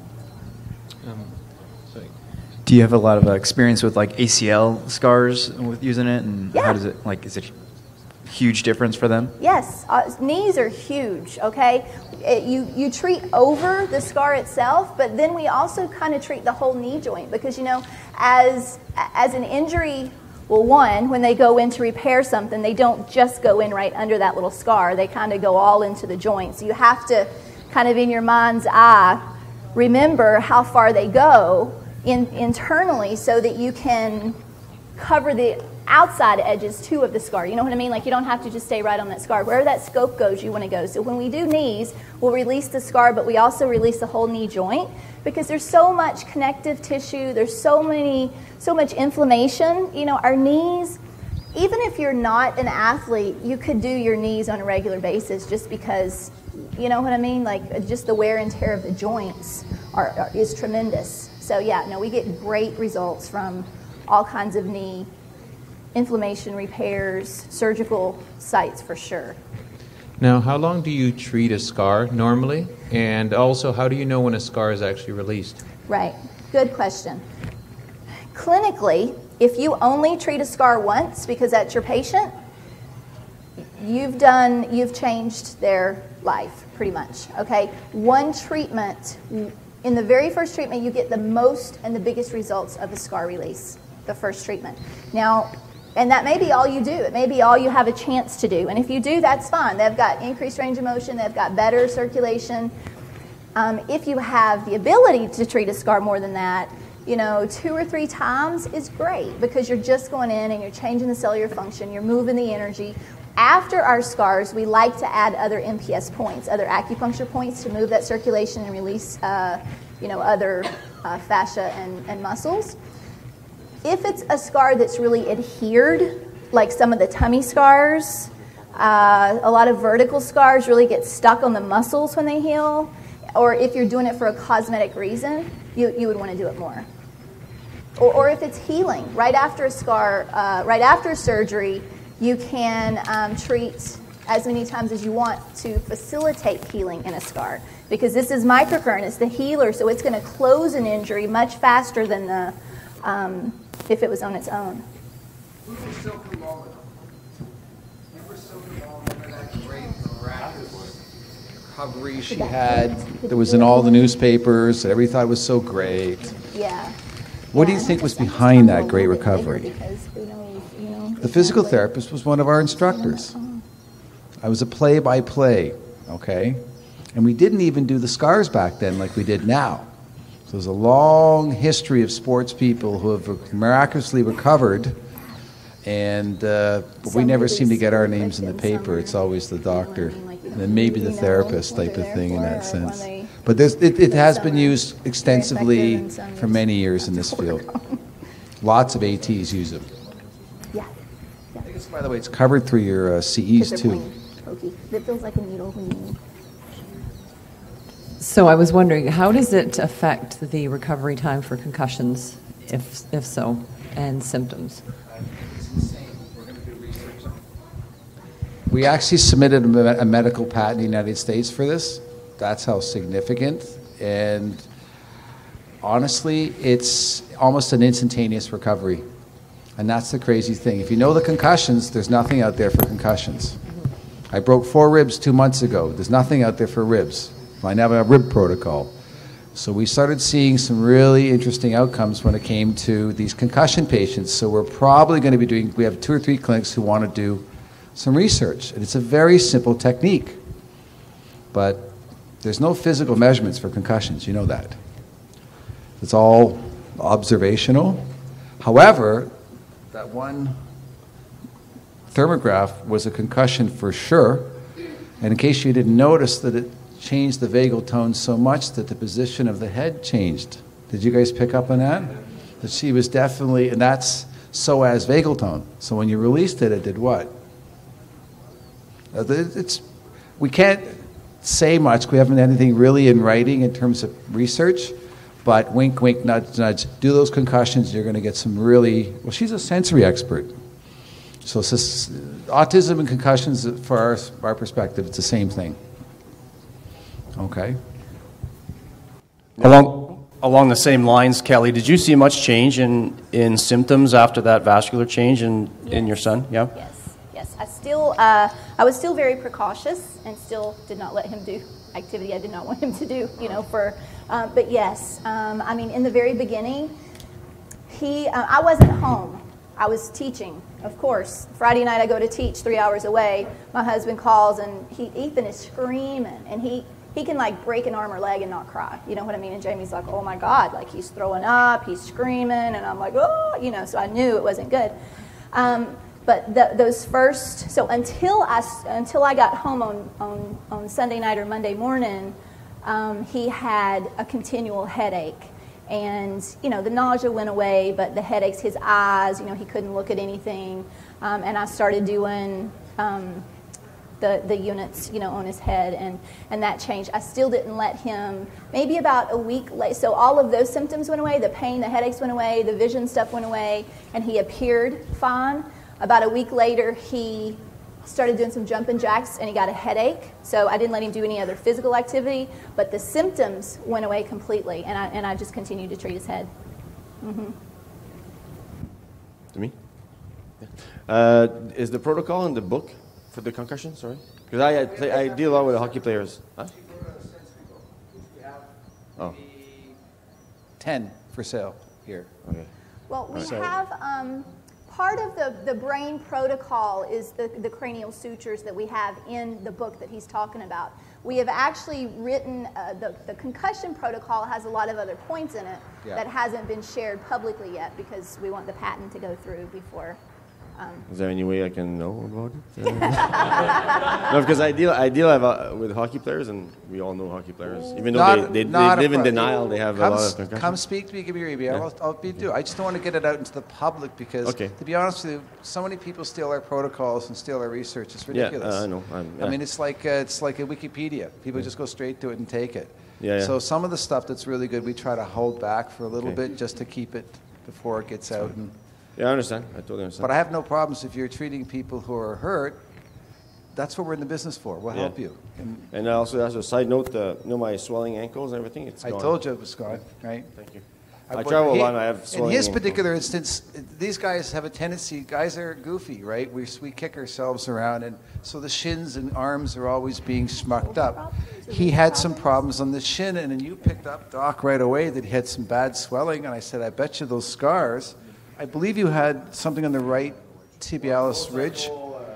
[SPEAKER 12] Um, sorry. Do you have a lot of uh, experience with like A C L scars with using it, and
[SPEAKER 2] Yeah.
[SPEAKER 12] how does it like? Is it a huge difference for them?
[SPEAKER 2] Yes, uh, knees are huge, okay? It, you, you treat over the scar itself, but then we also kind of treat the whole knee joint because, you know, as, as an injury, well, one, when they go in to repair something, they don't just go in right under that little scar. They kind of go all into the joint. So you have to kind of in your mind's eye remember how far they go in, internally so that you can cover the outside edges too of the scar. You know what I mean? Like you don't have to just stay right on that scar. Wherever that scope goes, you want to go. So when we do knees, we'll release the scar, but we also release the whole knee joint because there's so much connective tissue. There's so many, so much inflammation. You know, our knees, even if you're not an athlete, you could do your knees on a regular basis just because, you know what I mean? Like just the wear and tear of the joints are, are, is tremendous. So yeah, no, we get great results from all kinds of knee inflammation repairs, surgical sites for sure.
[SPEAKER 8] Now, how long do you treat a scar normally? And also, how do you know when a scar is actually released?
[SPEAKER 2] Right, good question. Clinically, if you only treat a scar once because that's your patient, you've done, you've changed their life pretty much, okay? One treatment, in the very first treatment, you get the most and the biggest results of a scar release, the first treatment. Now, and that may be all you do. It may be all you have a chance to do. And if you do, that's fine. They've got increased range of motion. They've got better circulation. Um, if you have the ability to treat a scar more than that, you know, two or three times is great because you're just going in and you're changing the cellular function, you're moving the energy. After our scars, we like to add other M P S points, other acupuncture points to move that circulation and release, uh, you know, other uh, fascia and, and muscles. If it's a scar that's really adhered, like some of the tummy scars, uh, a lot of vertical scars really get stuck on the muscles when they heal, or if you're doing it for a cosmetic reason, you, you would want to do it more. Or, or if it's healing, right after a scar, uh, right after surgery, you can um, treat as many times as you want to facilitate healing in a scar. Because this is microcurrent, it's the healer, so it's going to close an injury much faster than the um, if it was on its own.
[SPEAKER 5] Remember Silky Mullen? Remember Silky Mullen? Remember that great miraculous recovery she had that was in all the newspapers that everybody thought was so great?
[SPEAKER 2] Yeah.
[SPEAKER 5] What do you think was behind that great recovery? The physical therapist was one of our instructors. I was a play-by-play, okay? And we didn't even do the scars back then like we did now. So there's a long history of sports people who have miraculously recovered, and uh, but we never seem to get our names in the paper. It's always the doctor, and then maybe the therapist type of thing in that sense. But there's, it, it has been used extensively for many years in this field. Lots of ATs use them.
[SPEAKER 2] Yeah.
[SPEAKER 5] I think it's, by the way, it's covered through your uh, C Es too.
[SPEAKER 2] Pokey. It feels like a needle when you...
[SPEAKER 13] So I was wondering, how does it affect the recovery time for concussions, if if so, and symptoms?
[SPEAKER 5] It's insane. We're going to do research. We actually submitted a, me- a medical patent in the United States for this. That's how significant. And honestly, it's almost an instantaneous recovery. And that's the crazy thing. If you know the concussions, there's nothing out there for concussions. I broke four ribs two months ago. There's nothing out there for ribs. I now have a rib protocol. So we started seeing some really interesting outcomes when it came to these concussion patients. So we're probably going to be doing, we have two or three clinics who want to do some research. And it's a very simple technique. But there's no physical measurements for concussions, you know that. It's all observational. However, that one thermograph was a concussion for sure. And in case you didn't notice, that it changed the vagal tone so much that the position of the head changed. Did you guys pick up on that? That she was definitely, and that's psoas vagal tone. So when you released it, it did what? Uh, It's, we can't say much. We haven't had anything really in writing in terms of research, but wink, wink, nudge, nudge. Do those concussions, you're going to get some really, well, she's a sensory expert. So it's just, autism and concussions, for our, our perspective, it's the same thing. Okay.
[SPEAKER 14] Along, along the same lines, Kelly, did you see much change in, in symptoms after that vascular change in,
[SPEAKER 2] Yes.
[SPEAKER 14] in your son? Yeah?
[SPEAKER 2] Yes, yes. I still, uh, I was still very precautious and still did not let him do activity I did not want him to do, you know, for, um, but yes, um, I mean, in the very beginning, he, uh, I wasn't home. I was teaching, of course. Friday night I go to teach three hours away. My husband calls and he, Ethan is screaming and he, he can like break an arm or leg and not cry. You know what I mean? And Jamie's like, oh my God, like he's throwing up, he's screaming, and I'm like, oh, you know, so I knew it wasn't good. Um, but the, those first, so until I, until I got home on, on, on Sunday night or Monday morning, um, he had a continual headache. And, you know, the nausea went away, but the headaches, his eyes, you know, he couldn't look at anything. Um, and I started doing um, the, the units, you know, on his head, and, and that changed. I still didn't let him, maybe about a week later, so all of those symptoms went away, the pain, the headaches went away, the vision stuff went away, and he appeared fine. About a week later, he started doing some jumping jacks, and he got a headache, so I didn't let him do any other physical activity, but the symptoms went away completely, and I, and I just continued to treat his head. Mm-hmm.
[SPEAKER 15] To me? Yeah. Uh, is the protocol in the book for the concussion? Sorry, because I I, play, I deal a lot with the hockey players. Huh? Oh.
[SPEAKER 5] ten for sale here.
[SPEAKER 15] Okay.
[SPEAKER 2] Well, we
[SPEAKER 5] So-
[SPEAKER 2] have um, part of the, the brain protocol is the, the cranial sutures that we have in the book that he's talking about. We have actually written, uh, the, the concussion protocol has a lot of other points in it
[SPEAKER 5] Yeah.
[SPEAKER 2] that hasn't been shared publicly yet because we want the patent to go through before. Um,
[SPEAKER 15] Is there any way I can know about it? Uh, no, because I deal I deal have, uh, with hockey players, and we all know hockey players. Even though
[SPEAKER 5] Not-
[SPEAKER 15] they, they,
[SPEAKER 5] not
[SPEAKER 15] they
[SPEAKER 5] a
[SPEAKER 15] live in
[SPEAKER 5] problem.
[SPEAKER 15] denial, they have
[SPEAKER 5] come,
[SPEAKER 15] a lot
[SPEAKER 5] s-
[SPEAKER 15] of concussions.
[SPEAKER 5] Come speak to me, give me your email.
[SPEAKER 15] Yeah.
[SPEAKER 5] I'll, I'll be do. I just don't want to get it out into the public because,
[SPEAKER 15] Okay.
[SPEAKER 5] to be honest with you, so many people steal our protocols and steal our research. It's
[SPEAKER 15] Yeah,
[SPEAKER 5] ridiculous.
[SPEAKER 15] uh, I know. I'm-
[SPEAKER 5] I
[SPEAKER 15] yeah.
[SPEAKER 5] mean, it's like uh, it's like a Wikipedia. People just go straight to it and take it.
[SPEAKER 15] Yeah, yeah.
[SPEAKER 5] So some of the stuff that's really good, we try to hold back for a little
[SPEAKER 15] Okay.
[SPEAKER 5] bit just to keep it before it gets out. And,
[SPEAKER 15] Yeah, I understand. I totally understand.
[SPEAKER 5] but I have no problems if you're treating people who are hurt. That's what we're in the business for. We'll
[SPEAKER 15] Yeah.
[SPEAKER 5] help you. And
[SPEAKER 15] And also, as a side note, uh, you know my swelling ankles and everything? It's
[SPEAKER 5] I
[SPEAKER 15] gone.
[SPEAKER 5] told you it was gone, right?
[SPEAKER 15] Thank you.
[SPEAKER 5] Uh,
[SPEAKER 15] I
[SPEAKER 5] but
[SPEAKER 15] travel a
[SPEAKER 5] he-
[SPEAKER 15] lot and I have
[SPEAKER 5] In
[SPEAKER 15] swelling
[SPEAKER 5] his
[SPEAKER 15] ankles.
[SPEAKER 5] particular instance, these guys have a tendency, guys are goofy, right? We, we kick ourselves around, and so the shins and arms are always being schmucked up. He had some problems on the shin, and then you picked up, Doc, right away that he had some bad swelling, and I said, I bet you those scars. I believe you had something on the right tibialis ridge.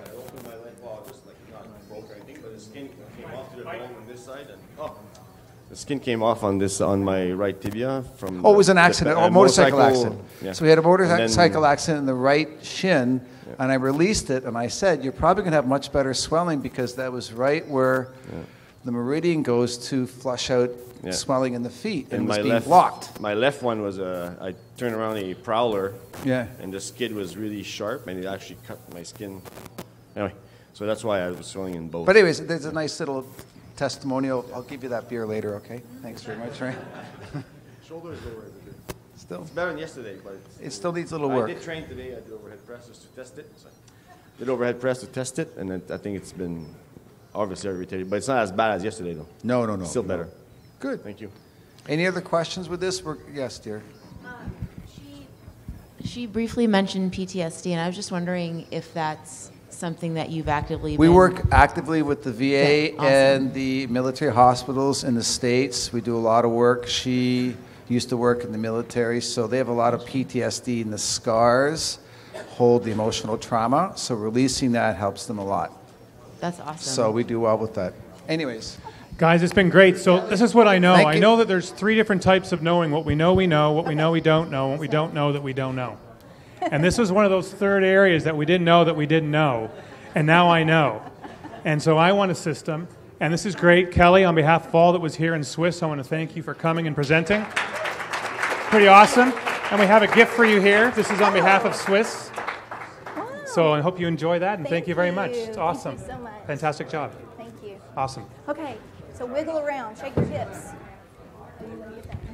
[SPEAKER 15] The skin came off on this on my right tibia from.
[SPEAKER 5] Oh, it was
[SPEAKER 15] the-
[SPEAKER 5] an
[SPEAKER 15] the-
[SPEAKER 5] accident,
[SPEAKER 15] a
[SPEAKER 5] oh, motorcycle,
[SPEAKER 15] motorcycle-
[SPEAKER 5] accident.
[SPEAKER 15] yeah.
[SPEAKER 5] So we had a
[SPEAKER 15] And then-
[SPEAKER 5] motorcycle accident in the right shin, and I released it, and I said, you're probably going to have much better swelling because that was right where the meridian goes to flush out
[SPEAKER 15] Yeah.
[SPEAKER 5] swelling in the feet, and,
[SPEAKER 15] And
[SPEAKER 5] it was
[SPEAKER 15] my
[SPEAKER 5] being
[SPEAKER 15] left,
[SPEAKER 5] blocked.
[SPEAKER 15] my left one was a. I turned around a prowler.
[SPEAKER 5] Yeah.
[SPEAKER 15] And the skid was really sharp, and it actually cut my skin. Anyway, so that's why I was swelling in both.
[SPEAKER 5] But anyways, there's a nice little testimonial. I'll give you that beer later, okay? Thanks very much, right?
[SPEAKER 15] Shoulder is over
[SPEAKER 5] Still?
[SPEAKER 15] It's better than yesterday, but
[SPEAKER 5] It still needs a little
[SPEAKER 15] I
[SPEAKER 5] work.
[SPEAKER 15] did train today. I did overhead presses to test it. So did overhead press to test it, and it, I think it's been obviously irritated, but it's not as bad as yesterday, though.
[SPEAKER 5] No, no, no.
[SPEAKER 15] Still
[SPEAKER 5] no.
[SPEAKER 15] better.
[SPEAKER 5] Good.
[SPEAKER 15] Thank you.
[SPEAKER 5] Any other questions with this? We're, yes, dear.
[SPEAKER 16] She briefly mentioned P T S D, and I was just wondering if that's something that you've actively
[SPEAKER 5] We
[SPEAKER 16] been...
[SPEAKER 5] work actively with the V A
[SPEAKER 16] Okay, awesome.
[SPEAKER 5] and the military hospitals in the States. We do a lot of work. She used to work in the military, so they have a lot of P T S D, and the scars hold the emotional trauma, so releasing that helps them a lot.
[SPEAKER 16] That's awesome.
[SPEAKER 5] So we do well with that. Anyways.
[SPEAKER 1] Guys, it's been great. So this is what I know.
[SPEAKER 5] Thank
[SPEAKER 1] I
[SPEAKER 5] you.
[SPEAKER 1] know that there's three different types of knowing. What we know we know, what we know we don't know, what we don't know that we don't know. And this was one of those third areas that we didn't know that we didn't know. And now I know. And so I want a system. And this is great. Kelly, on behalf of all that was here in Swiss, I want to thank you for coming and presenting. Pretty awesome. And we have a gift for you here. This is on behalf of Swiss. So I hope you enjoy that, and thank,
[SPEAKER 2] Thank
[SPEAKER 1] you very
[SPEAKER 2] you.
[SPEAKER 1] much. It's
[SPEAKER 2] Thank
[SPEAKER 1] awesome.
[SPEAKER 2] you so much.
[SPEAKER 1] Fantastic job.
[SPEAKER 2] Thank you.
[SPEAKER 1] Awesome.
[SPEAKER 2] Okay, so wiggle around, shake your hips.